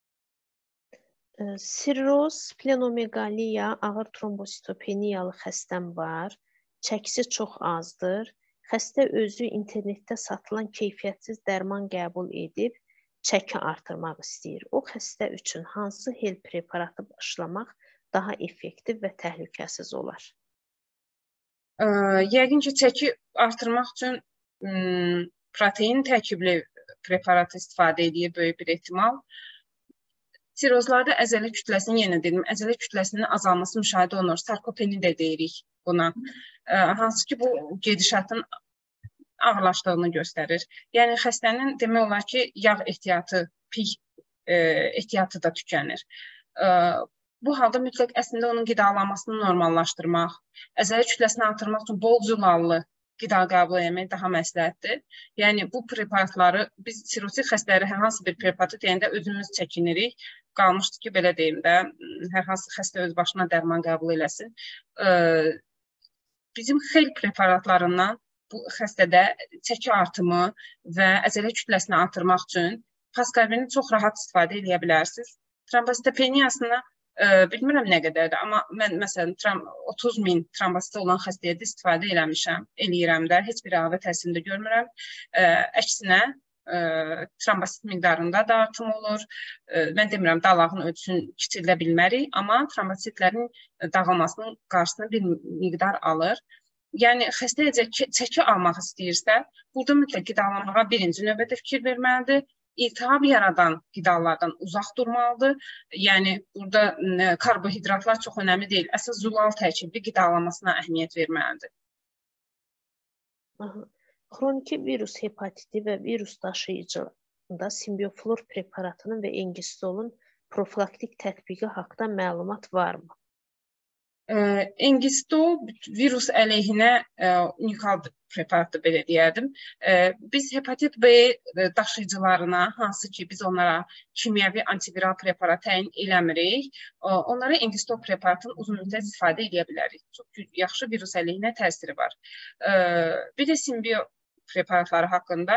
Siroz, splenomeqaliya, ağır trombositopeniyalı xəstəm var. Çəkisi çox azdır. Xəstə özü internetdə satılan keyfiyyətsiz dərman qəbul edib, çəki artırmaq istəyir. O xəstə üçün hansı hel preparatı başlamaq daha effektiv və təhlükəsiz olar? Yəqin ki, çəki artırmaq üçün protein tərkibli preparatı istifadə edir böyük bir ehtimal. Sirozlarda əzələ kütləsinin, yenə dedim, əzələ kütləsinin azalması müşahidə olunur. Sarkopeni də deyirik buna. Hansı ki, bu gedişatın ağırlaşdığını göstərir. Yəni, xəstənin demək olar ki, yağ ehtiyatı, pik ehtiyatı da tükənir. Bu halda mütləq əslində onun qidalanmasını normallaşdırmaq, əzələ kütləsini artırmaq üçün bol zülallı qida qəbul etmək daha məsləhətdir. Yəni bu preparatları biz sirrotik xəstələri hər hansı bir preparatı deyəndə özümüz çəkinirik. Qalmışdı ki, belə deyim də, hər hansı xəstə öz başına dərman qəbul eləsin. Bizim xeyli preparatlarından bu xəstədə çəki artımı və əzələ kütləsini artırmaq üçün paskarvini çox rahat istifadə edə bilərsiniz. Trombositopeniyasını bilmirəm nə qədərdir, amma mən məsələn 30.000 trombositi olan xəstəyə də istifadə eləmişəm, eləyirəm də, heç bir əlavə təsirində görmürəm. Əksinə, trombosit miqdarında da artım olur. Mən demirəm, dalağın ölçüsünü kiçildə bilmərik, amma trombositlərin dağılmasının qarşısını bir miqdar alır. Yəni, xəstə çəki almaq istəyirsə, burada mütləq qidalanmağa birinci növbədə fikir verməlidir. İltihab yaradan qidalardan uzaq durmalıdır. Yəni, burada karbohidratlar çox önəmli deyil. Əsas zulal tərkibli qidalanmasına əhəmiyyət verməlidir. Xroniki virus hepatiti və virus daşıyıcılığında simbioflor preparatının və Engistolun profilaktik tətbiqi haqqında məlumat varmı? Engistol virus əleyhinə unikal preparatdır, belə deyərdim. Biz hepatit B daşıyıcılarına, hansı ki biz onlara kimyəvi antiviral preparat təyin eləmirik, onlara Engistol preparatını uzun müddət istifadə edə bilərik. Çox yaxşı virus əleyhinə təsiri var. Bir də simbio preparatları haqqında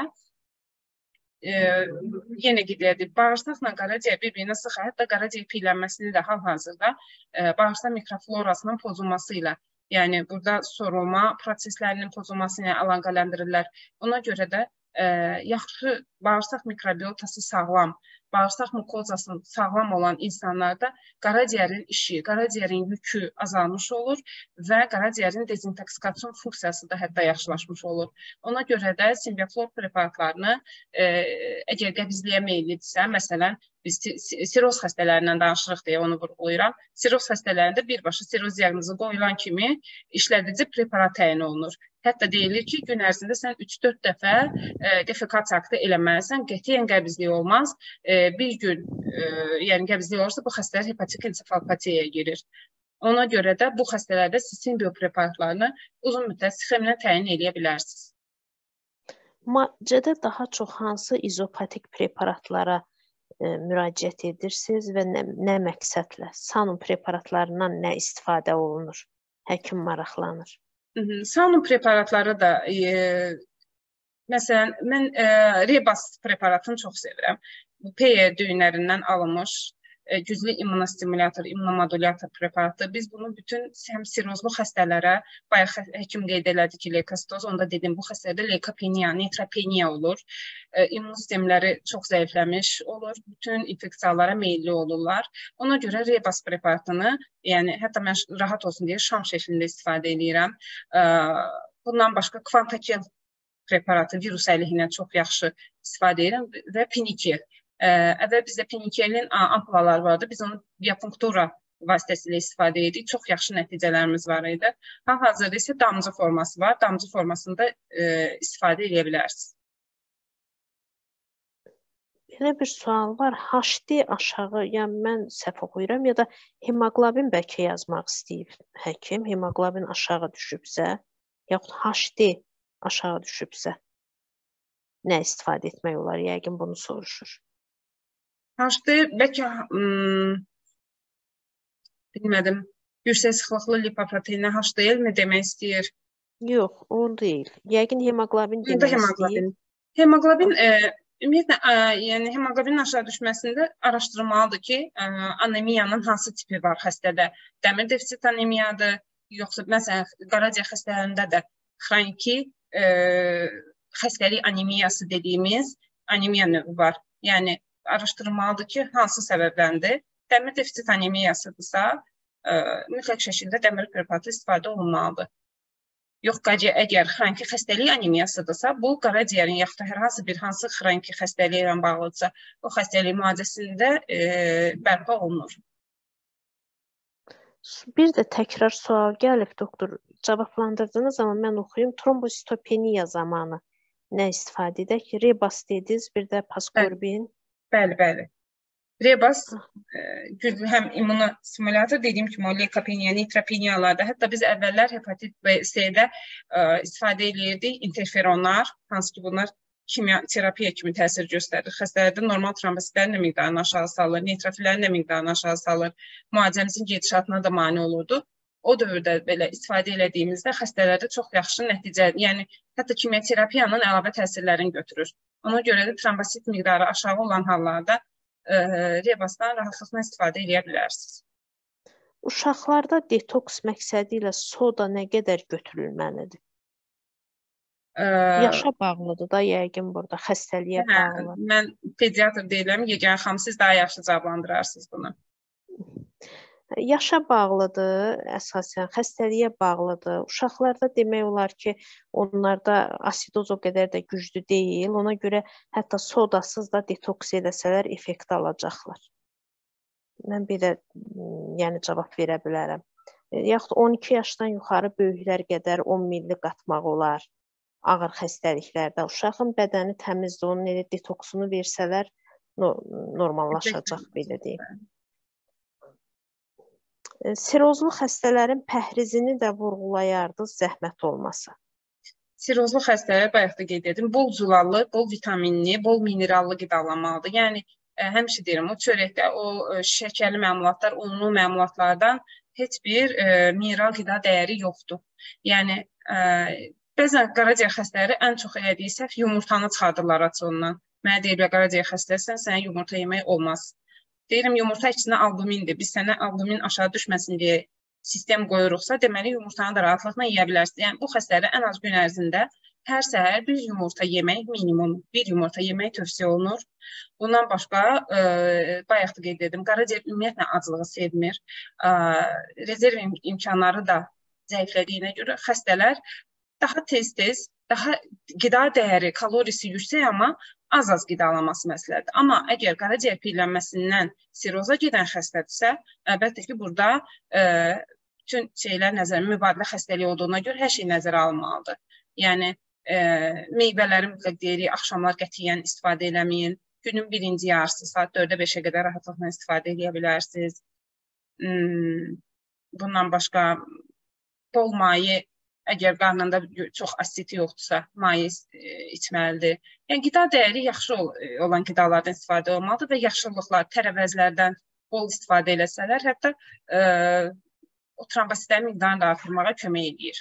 yenə qeyd bağırsaqla qaraciyər bir-birinə sıx, hətta qaraciyər piylənməsini də hal-hazırda bağırsaq mikroflorasının pozulması ilə, yəni burada sorulma proseslərinin pozulması ilə əlaqələndirirlər. Ona görə də yaxşı bağırsaq mikrobiotası sağlam, bağırsaq mukozası sağlam olan insanlarda qaraciyərin işi, qaraciyərin yükü azalmış olur və qaraciyərin dezintoksifikasyon funksiyası da hətta yaxşılaşmış olur. Ona görə də simbioflor preparatlarını əgər qəbizliyə meyillidirsə, məsələn, biz siroz xəstələrindən danışırıq deyə onu vurğulayıram. Siroz xəstələrində birbaşa siroz diaqnozu qoyulan kimi işlədici preparat təyin olunur. Hətta deyilir ki, gün ərzində sən 3-4 dəfə defekasiya aktı eləməlisən, qətiyyən qəbizlik olmaz. Bir gün yəni qəbizlik olursa, bu xəstələr hepatik ensefalopatiyaya girir. Ona görə də bu xəstələrdə simbio preparatlarını uzun müddət sxemlə təyin edə bilərsiniz. Müalicədə daha çox hansı izopatik preparatlara müraciət edirsiniz və nə məqsədlə? Sanum preparatlarından nə istifadə olunur? Həkim maraqlanır. Sanum preparatları da, məsələn, mən Rebas preparatını çox sevirəm. PE düyünlərindən alınmış güclü immunostimulator, immunomodulator preparatı. Biz bunu bütün həm sirozlu xəstələrə, bayaq həkim qeyd elədi ki, leykositoz, onda dedim, bu xəstələrdə leykopeniya, neutropeniya olur. İmmun sistemləri çox zəifləmiş olur, bütün infeksiyalara meyilli olurlar. Ona görə Rebas preparatını, yəni hətta mən rahat olsun deyə şam şəklində istifadə edirəm. Bundan başqa Quantakel preparatı virus əleyhinə çox yaxşı istifadə edirəm və Pinikel. Əvvəl bizdə Pinikelin ampulaları vardı. Biz onu biapunktura vasitəsilə istifadə edirik. Çox yaxşı nəticələrimiz var idi. Hal-hazırda isə damcı forması var. Damcı formasında istifadə edə bilərsiniz. Belə bir sual var. HDL aşağı, yəni mən səhv oxuyuram ya da hemoqlobin bəlkə yazmaq istəyib həkim. Hemoqlobin aşağı düşübsə, yaxud HDL aşağı düşübsə, nə istifadə etmək olar? Yəqin bunu soruşur. HDL bəlkə bilmədim, yüksək sıxlıqlı lipoproteinə HDL mi demək istəyir? Yox, o deyil. Yəqin hemoqlobin demək istəyir. Hemoqlobin, ümumiyyətlə, yəni hemoqlobinin aşağı düşməsində araşdırılmalıdır ki, anemiyanın hansı tipi var xəstədə. Dəmir defitsit anemiyadır, yoxsa məsələn, qaraciyər xəstələrində də xroniki xəstəlik anemiyası dediyimiz anemiya növü var. Yəni, araşdırılmalıdır ki, hansı səbəbləndir. Dəmir defitsit anemiyasıdırsa, mütləq şəkildə dəmir preparatı istifadə olunmalıdır. Yox, əgər xroniki xəstəlik anemiyasıdırsa, bu qaraciyərin yaxud hər hansı xroniki xəstəliyi ilə bağlıdırsa, o xəstəlik müalicəsində bərpa olunur. Bir də təkrar sual gəlib, doktor, cavablandırdınız, amma mən oxuyum. Trombositopeniya zamanı nə istifadə edək? Rebas dediniz, bir də paskorbin. Bəli, bəli. Rebas güclü həm immunostimulator, dediyim kimi o leykopeniya, neutropeniyalarda, hətta biz əvvəllər hepatit B, C-də istifadə edirdik interferonlar, hansı ki bunlar kimyoterapiya kimi təsir göstərir. Xəstələrdə normal trombositlərin də miqdarını aşağı salır, neytrofillərin də miqdarını aşağı salır, müalicəmizin gedişatına da mane olurdu. O dövrdə belə istifadə elədiyimizdə xəstələrdə çox yaxşı nəticə, yəni hətta kimyoterapiyanın əlavə təsirlərini götürür. Ona görə də trombosit miqdarı aşağı olan hallarda Rebasdan rahatlıqla istifadə edə bilərsiniz. Uşaqlarda detoks məqsədi ilə soda nə qədər götürülməlidir? Yaşa bağlıdır da yəqin burada, xəstəliyə bağlı. Mən pediatr deyiləm, yeganə xanım, siz daha yaxşı cavablandırarsınız bunu. Yaşa bağlıdır, əsasən xəstəliyə bağlıdır. Uşaqlarda demək olar ki, onlarda asidoz o qədər də güclü deyil. Ona görə hətta sodasız da detoks eləsələr effekt alacaqlar. Mən belə cavab verə bilərəm. Yaxud 12 yaşdan yuxarı böyüklər qədər 10 milli qatmaq olar. Ağır xəstəliklərdə uşağın bədəni təmizdir, onun elə detoksunu versələr normallaşacaq, belə deyim. Sirozlu xəstələrin pəhrizini də vurğulayardınız, zəhmət olmasa. Sirozlu xəstələr, bayaq da qeyd edim, bol zulallı, bol vitaminli, bol minerallı qidalanmalıdır. Yəni, həmişə deyirəm, o çörəkdə, o şəkərli məmulatlar, unlu məmulatlardan heç bir mineral qida dəyəri yoxdur. Yəni, bəzən qaraciyər xəstələri ən çox elədiyi səhv yumurtanı çıxardırlar rasiondan. Mənə deyirlər, qaraciyər xəstəsən, sənə yumurta yemək olmaz. Deyirəm, yumurta içində albumindir. Biz sənə albumin aşağı düşməsin deyə sistem qoyuruqsa, deməli, yumurtanı da rahatlıqla yeyə bilərsiniz. Yəni, bu xəstələrə ən az gün ərzində hər səhər bir yumurta yemək, minimum bir yumurta yemək tövsiyə olunur. Bundan başqa, bayaq da qeyd edim, qaraciyər ümumiyyətlə acılığı sevmir. Rezerv imkanları da zəiflədiyinə görə xəstələr daha tez-tez, daha qida dəyəri, kalorisi yüksək, amma az-az qidalanması məsələdir. Amma əgər qaraciyər piyələnməsindən siroza gedən xəstədirsə, əlbəttə ki, burada bütün şeylər mübadilə xəstəliyi olduğuna görə hər şey nəzərə alınmalıdır. Yəni, meyvələri mütləq deyirik, axşamlar qətiyyən istifadə eləməyin. Günün birinci yarısı, saat 4-ə 5-ə qədər rahatlıqla istifadə edə bilərsiniz. Bundan başqa, bol maye, əgər qarnında çox asiti yoxdursa, maye içməlidir. Yəni, qida dəyəri yaxşı olan qidalardan istifadə olmalıdır və yaşıllıqlar, tərəvəzlərdən bol istifadə eləsələr, hətta o trombositlərin miqdarını da artırmağa kömək edir.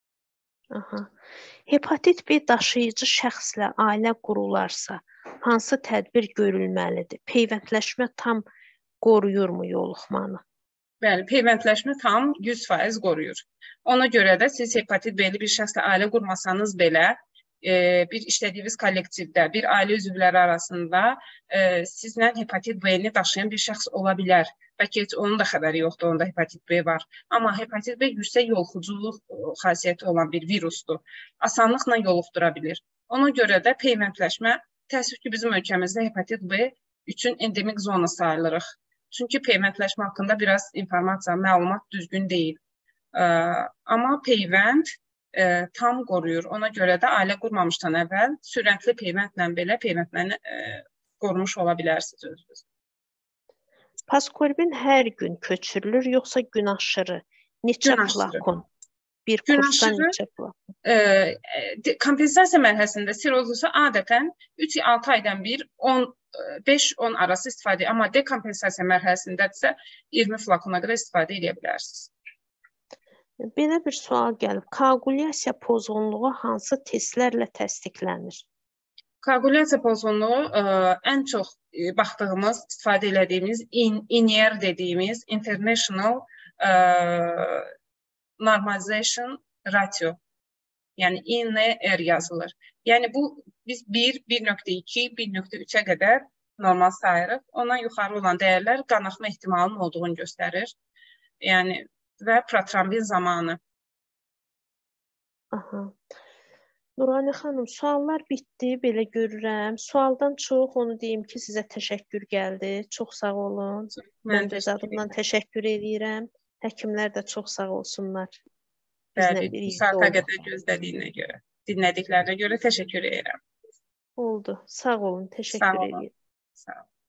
Hepatit B daşıyıcı şəxslə ailə qurularsa, hansı tədbir görülməlidir? Peyvəndləşmə tam qoruyurmu yoluxmanı? Bəli, peyvəndləşmə tam 100% qoruyur. Ona görə də siz hepatit B-li bir şəxslə ailə qurmasanız belə, bir işlədiyiniz kollektivdə, bir ailə üzvləri arasında sizlə hepatit B-ni daşıyan bir şəxs ola bilər. Bəlkə heç onun da xəbəri yoxdur, onda hepatit B var. Amma hepatit B yüksək yoluxuculuq xasiyyəti olan bir virusdur. Asanlıqla yoluxdura bilir. Ona görə də peyvəndləşmə, təəssüf ki, bizim ölkəmizdə hepatit B üçün endemik zona sayılırıq. Çünki peyvəndləşmə haqqında biraz informasiya, məlumat düzgün deyil. Amma peyvənd tam qoruyur. Ona görə də ailə qurmamışdan əvvəl sürətli peyvəndlə belə peyvəndləri qorumuş ola bilərsiniz özünüz. Paskorbin hər gün köçürülür, yoxsa gün aşırı? Neçə flakon? Bir kursdan neçə flakon? Kompensasiya mərhələsində sirozlusa adətən 3-6 aydan bir 5-10 arası istifadə, amma dekompensasiya mərhələsindədirsə 20 flakona qədər istifadə edə bilərsiniz. Belə bir sual gəlib. Koagulyasiya pozğunluğu hansı testlərlə təsdiqlənir? Koagulyasiya pozğunluğu ən çox baxdığımız, istifadə elədiyimiz INR dediyimiz International Normalization Ratio. Yəni INR yazılır. Yəni bu biz 1, 1.2, 1.3-ə qədər normal sayırıq. Ondan yuxarı olan dəyərlər qanaxma ehtimalının olduğunu göstərir. Yəni və protrombin zamanı. Nurani xanım, suallar bitdi, belə görürəm. Sualdan çox, onu deyim ki, sizə təşəkkür gəldi. Çox sağ olun. Mən də öz adımdan təşəkkür edirəm. Həkimlər də çox sağ olsunlar. Bəli, bu saata qədər gözlədiyinə görə, dinlədiklərinə görə təşəkkür edirəm. Oldu. Sağ olun, təşəkkür edirəm. Sağ olun.